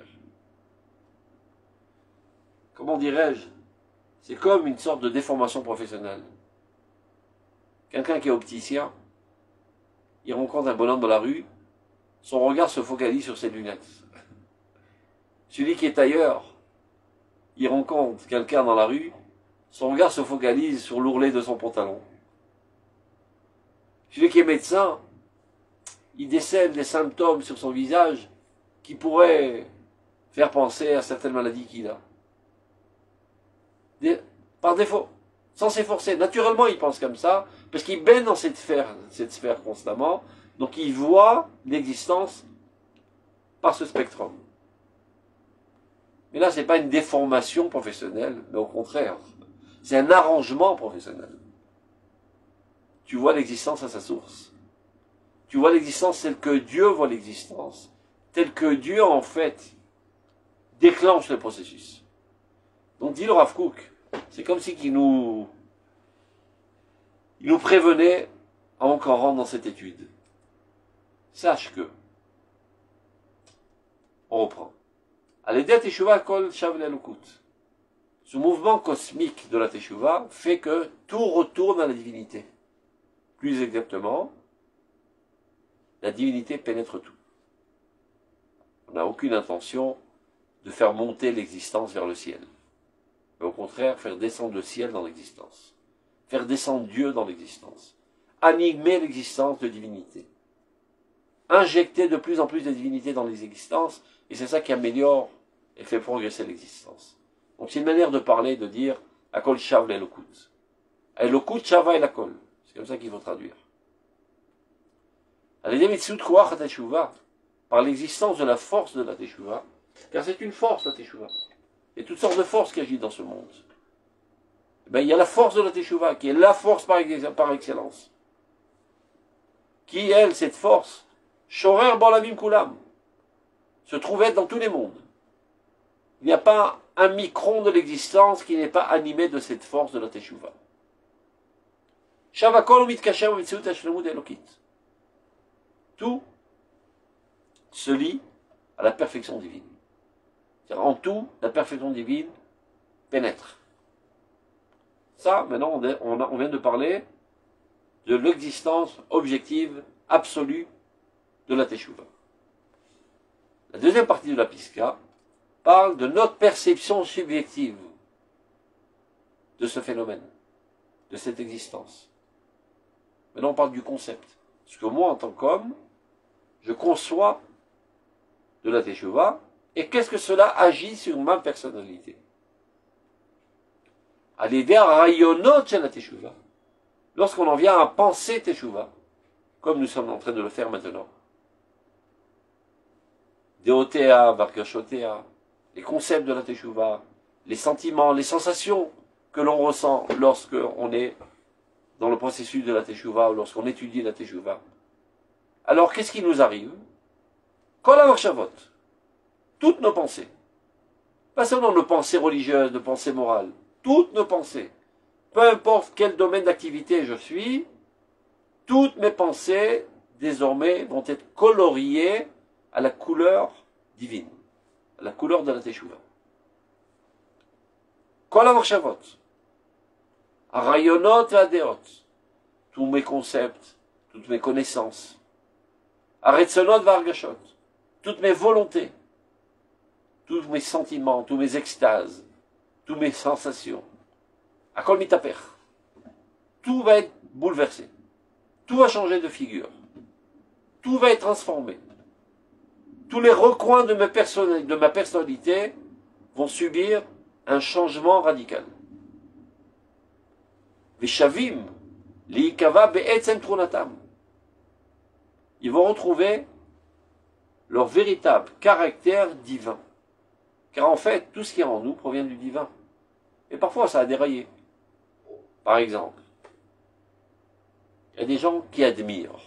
Comment dirais-je? C'est comme une sorte de déformation professionnelle. Quelqu'un qui est opticien, il rencontre un bonhomme dans la rue, son regard se focalise sur ses lunettes. Celui qui est tailleur, il rencontre quelqu'un dans la rue, son regard se focalise sur l'ourlet de son pantalon. Celui qui est médecin, il décèle des symptômes sur son visage qui pourraient faire penser à certaines maladies qu'il a. Par défaut, sans s'efforcer. Naturellement, il pense comme ça, parce qu'il baigne dans cette sphère constamment, donc il voit l'existence par ce spectrum. Mais là, ce n'est pas une déformation professionnelle, mais au contraire, c'est un arrangement professionnel. Tu vois l'existence à sa source. Tu vois l'existence telle que Dieu voit l'existence, telle que Dieu, en fait, déclenche le processus. Donc, dit le Rav Kook, c'est comme si il nous prévenait à encore rentrer dans cette étude. Sache que, on reprend. Al-Yedei Teshuva Kol Shav Le'Elokut. Ce mouvement cosmique de la Teshuva fait que tout retourne à la divinité. Plus exactement, la divinité pénètre tout. On n'a aucune intention de faire monter l'existence vers le ciel. Mais au contraire, faire descendre le ciel dans l'existence. Faire descendre Dieu dans l'existence. Animer l'existence de divinité. Injecter de plus en plus de divinité dans les existences, et c'est ça qui améliore et fait progresser l'existence. Donc c'est une manière de parler, de dire Akol Shav Le'Elokut. Elokut Shava El Akol. C'est comme ça qu'il faut traduire. Al-Yedei Mitzvut Koach HaTeshuva, par l'existence de la force de la Teshuva, car c'est une force la Teshuva. Il y a toutes sortes de forces qui agissent dans ce monde. Ben, il y a la force de la Teshuva, qui est la force par excellence. Qui, elle, cette force, Shorer Bolamim Kulam, se trouve être dans tous les mondes. Il n'y a pas un micron de l'existence qui n'est pas animé de cette force de la Teshuva. Shavakol Mitkashem Mitzvut Hashlemut Elokit. Tout se lie à la perfection divine. En tout, la perfection divine pénètre. Ça, maintenant, on vient de parler de l'existence objective, absolue de la Teshuva. La deuxième partie de la Piska parle de notre perception subjective de ce phénomène, de cette existence. Maintenant, on parle du concept. Parce que moi, en tant qu'homme, je conçois de la Teshuva, et qu'est-ce que cela agit sur ma personnalité? À l'idée rayonnot de la Teshuva. Lorsqu'on en vient à penser Teshuva, comme nous sommes en train de le faire maintenant. Deotea, Vargashotea, les concepts de la Teshuva, les sentiments, les sensations que l'on ressent lorsqu'on est dans le processus de la Teshuva ou lorsqu'on étudie la Teshuva. Alors, qu'est-ce qui nous arrive? Kol ha-machshavot, toutes nos pensées, pas seulement nos pensées religieuses, nos pensées morales, toutes nos pensées, peu importe quel domaine d'activité je suis, toutes mes pensées, désormais, vont être coloriées à la couleur divine, à la couleur de la Teshuva. Kol ha-machshavot, ha-rayonot va-deot, tous mes concepts, toutes mes connaissances, ha-retzonot va-hargashot, toutes mes volontés, tous mes sentiments, tous mes extases, toutes mes sensations, Akol mitaper, tout va être bouleversé, tout va changer de figure, tout va être transformé. Tous les recoins de ma personnalité vont subir un changement radical. Les shavim, L'ikava be'etzem trunatam. Ils vont retrouver leur véritable caractère divin. Car en fait, tout ce qui est en nous provient du divin. Et parfois, ça a déraillé. Par exemple, il y a des gens qui admirent.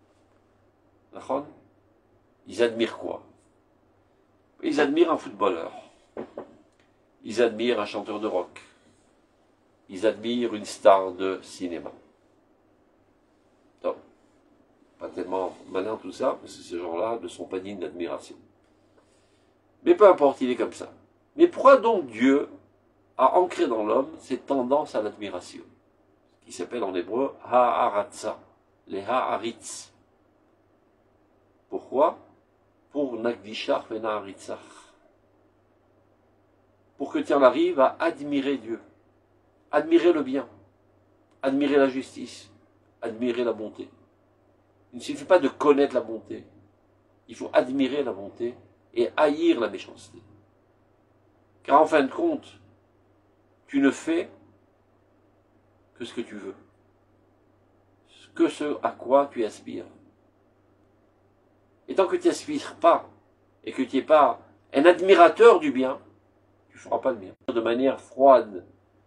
Ils admirent quoi? Ils admirent un footballeur. Ils admirent un chanteur de rock. Ils admirent une star de cinéma. Donc, pas tellement malin tout ça, parce que ces gens-là ne sont pas dignes d'admiration. Mais peu importe, il est comme ça. Mais pourquoi donc Dieu a ancré dans l'homme cette tendance à l'admiration, qui s'appelle en hébreu ha'aratza, les ha'aritz. Pourquoi? Pour nakdishach vena'aritzach. Pour que tu en arrives à admirer Dieu, admirer le bien, admirer la justice, admirer la bonté. Il ne suffit pas de connaître la bonté, il faut admirer la bonté et haïr la méchanceté. Car en fin de compte, tu ne fais que ce que tu veux, que ce à quoi tu aspires. Et tant que tu n'aspires pas, et que tu n'es pas un admirateur du bien, tu ne feras pas le bien. De manière froide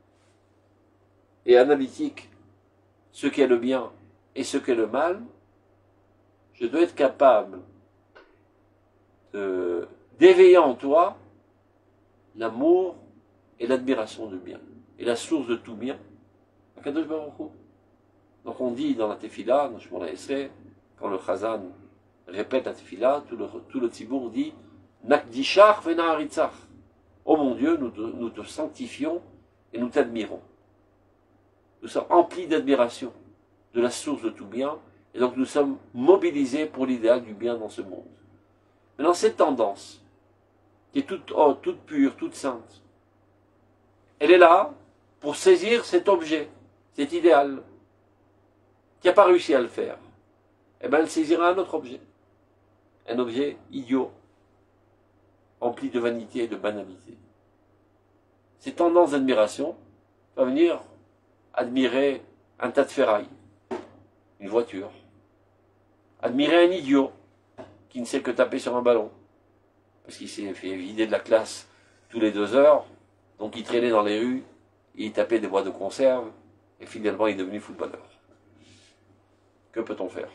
et analytique, ce qu'est le bien et ce qu'est le mal, je dois être capable d'éveiller en toi l'amour et l'admiration du bien, et la source de tout bien. Donc on dit dans la tefila, dans Shemona Esrei, quand le chazan répète la tefila, tout le tzibour dit Nakdishach vena'aritzach. Oh mon Dieu, nous te sanctifions et nous t'admirons. Nous sommes emplis d'admiration de la source de tout bien, et donc nous sommes mobilisés pour l'idéal du bien dans ce monde. Maintenant, cette tendance, qui est toute haute, toute pure, toute sainte, elle est là pour saisir cet objet, cet idéal, qui n'a pas réussi à le faire. Eh bien, elle saisira un autre objet. Un objet idiot, rempli de vanité et de banalité. Cette tendance d'admiration va venir admirer un tas de ferraille, une voiture, admirer un idiot qui ne sait que taper sur un ballon, parce qu'il s'est fait vider de la classe tous les 2 heures, donc il traînait dans les rues, il tapait des boîtes de conserve, et finalement il est devenu footballeur. Que peut-on faire?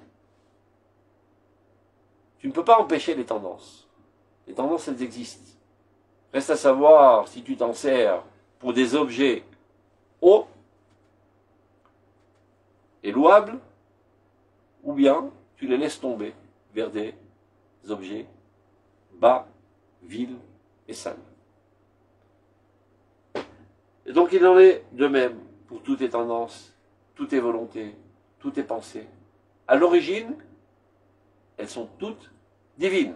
Tu ne peux pas empêcher les tendances. Les tendances, elles existent. Reste à savoir si tu t'en sers pour des objets hauts et louables, ou bien tu les laisses tomber vers des objets bas, vils et sales. Et donc il en est de même pour toutes les tendances, toutes les volontés, toutes les pensées. À l'origine, elles sont toutes divines.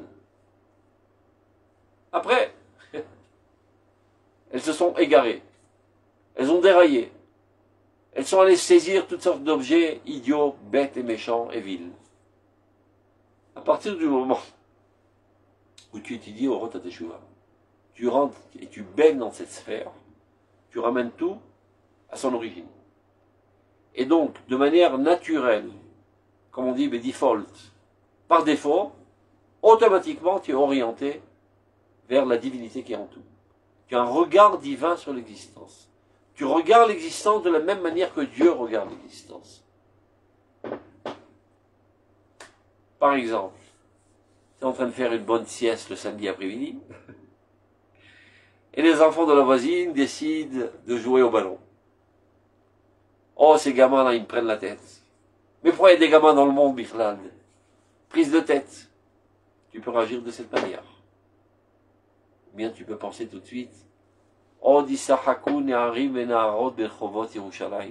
Après, elles se sont égarées, elles ont déraillé, elles sont allées saisir toutes sortes d'objets idiots, bêtes et méchants et vils. À partir du moment où tu étudies au Rota Teshuvah, tu rentres et tu baignes dans cette sphère, tu ramènes tout à son origine. Et donc, de manière naturelle, comme on dit, default, par défaut, automatiquement tu es orienté vers la divinité qui est en tout. Tu as un regard divin sur l'existence. Tu regardes l'existence de la même manière que Dieu regarde l'existence. Par exemple, tu es en train de faire une bonne sieste le samedi après-midi, et les enfants de la voisine décident de jouer au ballon. Oh, ces gamins-là, ils me prennent la tête. Mais pourquoi il y a des gamins dans le monde, Bichlad? Prise de tête. Tu peux réagir de cette manière. Ou bien tu peux penser tout de suite, oh, disahaku ne'arim ve'na'arot berchovot Yerushalayim.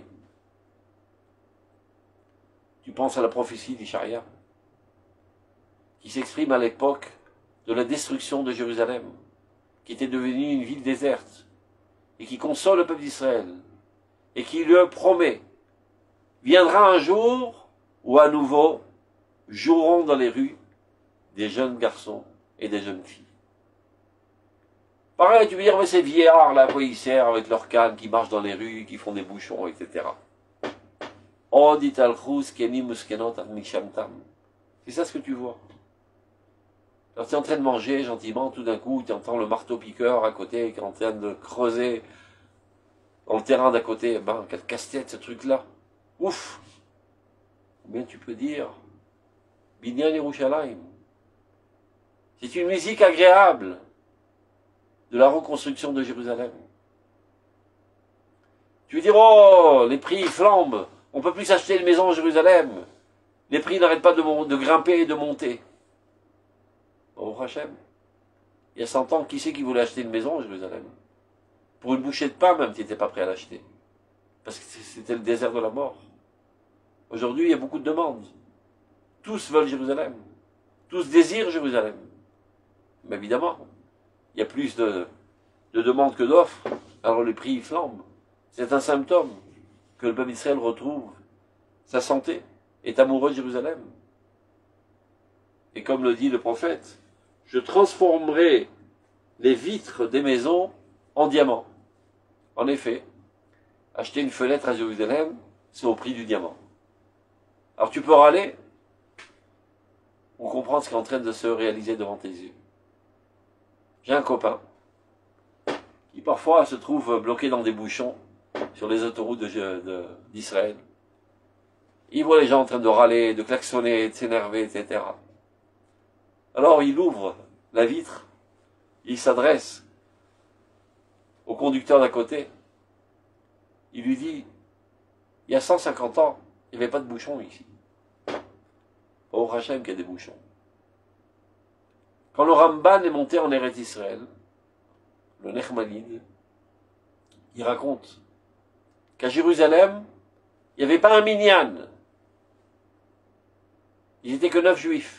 Tu penses à la prophétie d'Ishaïa, qui s'exprime à l'époque de la destruction de Jérusalem, qui était devenue une ville déserte, et qui console le peuple d'Israël, et qui lui promet, viendra un jour où à nouveau joueront dans les rues des jeunes garçons et des jeunes filles. Pareil, tu veux dire, mais ces vieillards là, à quoi ils servent avec leurs cannes qui marchent dans les rues, qui font des bouchons, etc. Oh, dit al-Khous, Keni Muskenot, Mishamtam. C'est ça ce que tu vois. Alors tu es en train de manger gentiment, tout d'un coup, tu entends le marteau-piqueur à côté qui est en train de creuser dans le terrain d'à côté. Ben, quel casse-tête ce truc-là. Ouf. Ou bien tu peux dire, Binyan Yerushalayim. C'est une musique agréable de la reconstruction de Jérusalem. Tu veux dire, oh, les prix flambent, on ne peut plus s'acheter une maison à Jérusalem. Les prix n'arrêtent pas de grimper et de monter. Oh, Hachem, il y a 100 ans, qui c'est qui voulait acheter une maison à Jérusalem? Pour une bouchée de pain, même, tu n'étais pas prêt à l'acheter. Parce que c'était le désert de la mort. Aujourd'hui, il y a beaucoup de demandes. Tous veulent Jérusalem. Tous désirent Jérusalem. Mais évidemment, il y a plus de demandes que d'offres. Alors les prix flambent. C'est un symptôme que le peuple d'Israël retrouve sa santé, est amoureux de Jérusalem. Et comme le dit le prophète, je transformerai les vitres des maisons en diamants. En effet, acheter une fenêtre à Jérusalem, c'est au prix du diamant. Alors tu peux râler, on comprend ce qui est en train de se réaliser devant tes yeux. J'ai un copain qui parfois se trouve bloqué dans des bouchons sur les autoroutes d'Israël. Il voit les gens en train de râler, de klaxonner, de s'énerver, etc. Alors il ouvre la vitre, il s'adresse au conducteur d'à côté. Il lui dit, il y a 150 ans, il n'y avait pas de bouchons ici. Pas au Hachem qu'il y a des bouchons. Quand le Ramban est monté en Eretz Israël, le Nechmanide, il raconte qu'à Jérusalem, il n'y avait pas un minyan. Ils n'étaient que 9 juifs.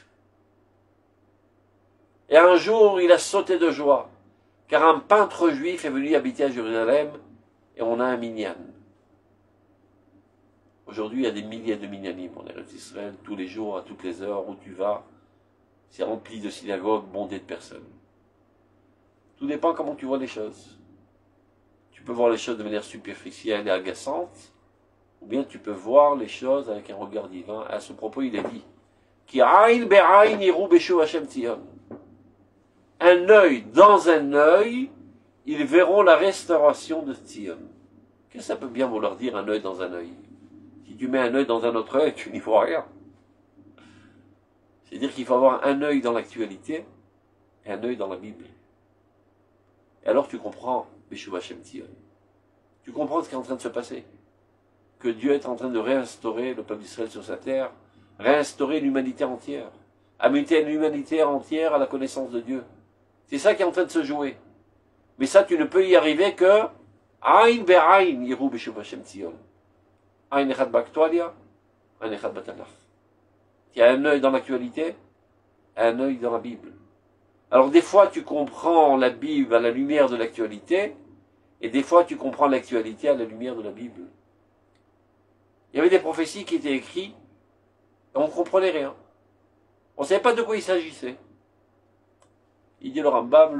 Et un jour, il a sauté de joie, car un peintre juif est venu habiter à Jérusalem, et on a un minyan. Aujourd'hui, il y a des milliers de minyanim en Eretz Israël, tous les jours, à toutes les heures, où tu vas, c'est rempli de synagogues bondées de personnes. Tout dépend comment tu vois les choses. Tu peux voir les choses de manière superficielle et agaçante, ou bien tu peux voir les choses avec un regard divin. À ce propos, il est dit, Ki aïn be'aïn yiru beshuv Hashem Tzion. Un œil dans un œil, ils verront la restauration de Tzion. Qu'est-ce que ça peut bien vouloir dire, un œil dans un œil? Si tu mets un œil dans un autre œil, tu n'y vois rien. C'est-à-dire qu'il faut avoir un œil dans l'actualité et un œil dans la Bible. Et alors tu comprends Beshuv Hashem Tzion. Tu comprends ce qui est en train de se passer. Que Dieu est en train de réinstaurer le peuple d'Israël sur sa terre, réinstaurer l'humanité entière, amener l'humanité entière à la connaissance de Dieu. C'est ça qui est en train de se jouer. Mais ça, tu ne peux y arriver que Aïn be'aïn yiru beshuv Hashem Tzion. Aïn echad b'aktualia, aïn echad b'tanach. Il y a un œil dans l'actualité, un œil dans la Bible. Alors des fois, tu comprends la Bible à la lumière de l'actualité, et des fois, tu comprends l'actualité à la lumière de la Bible. Il y avait des prophéties qui étaient écrites, et on ne comprenait rien. On ne savait pas de quoi il s'agissait. Il dit le Rambam,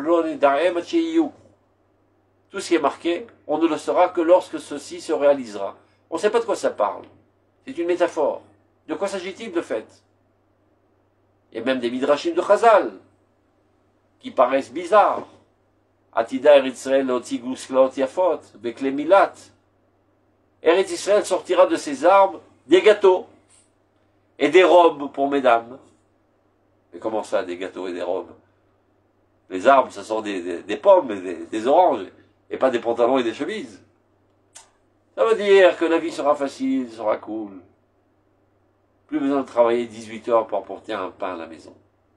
tout ce qui est marqué, on ne le saura que lorsque ceci se réalisera. On ne sait pas de quoi ça parle. C'est une métaphore. De quoi s'agit-il de fait? Il y a même des midrashim de Chazal qui paraissent bizarres. Atida Eretz Israël otigus klot yafot, bekle milat. Eretz Israël sortira de ses arbres des gâteaux et des robes pour mesdames. Mais comment ça, des gâteaux et des robes? Les arbres, ce sont des pommes et des oranges, et pas des pantalons et des chemises. Ça veut dire que la vie sera facile, sera cool. Plus besoin de travailler 18 heures pour apporter un pain à la maison.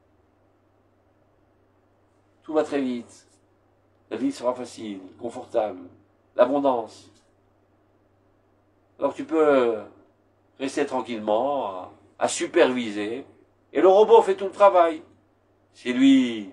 Tout va très vite. La vie sera facile, confortable, l'abondance. Alors tu peux rester tranquillement, à superviser, et le robot fait tout le travail. C'est lui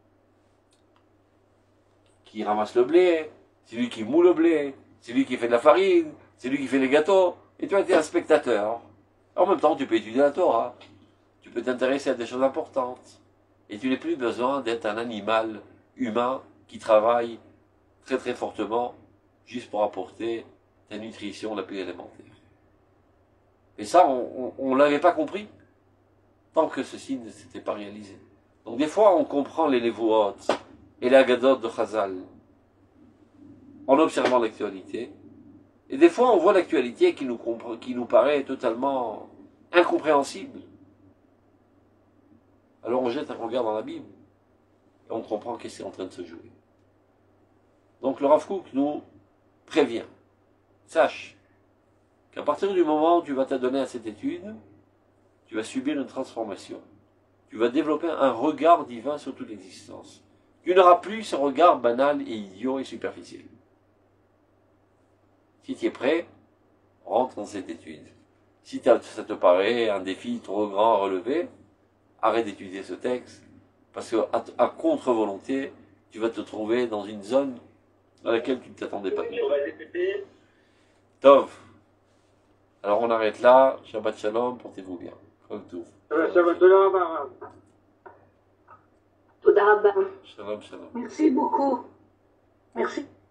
qui ramasse le blé, c'est lui qui moule le blé, c'est lui qui fait de la farine, c'est lui qui fait les gâteaux, et tu as été un spectateur. En même temps, tu peux étudier la Torah, tu peux t'intéresser à des choses importantes, et tu n'as plus besoin d'être un animal humain qui travaille très très fortement juste pour apporter ta nutrition la plus élémentaire. Et ça, on ne l'avait pas compris tant que ceci ne s'était pas réalisé. Donc des fois, on comprend les Nevuot et les Agadot de Chazal en observant l'actualité. Et des fois, on voit l'actualité qui nous paraît totalement incompréhensible. Alors on jette un regard dans la Bible et on comprend qu'est-ce qui est en train de se jouer. Donc le Rav Kook nous prévient. Sache qu'à partir du moment où tu vas t'adonner à cette étude, tu vas subir une transformation. Tu vas développer un regard divin sur toute l'existence. Tu n'auras plus ce regard banal et idiot et superficiel. Si tu es prêt, rentre dans cette étude. Si ça te paraît un défi trop grand à relever, arrête d'étudier ce texte, parce qu'à contre-volonté, tu vas te trouver dans une zone dans laquelle tu ne t'attendais pas. Tov. Alors on arrête là. Shabbat Shalom, portez-vous bien. Toda Rabba. Shalom, shalom. Merci beaucoup. Merci.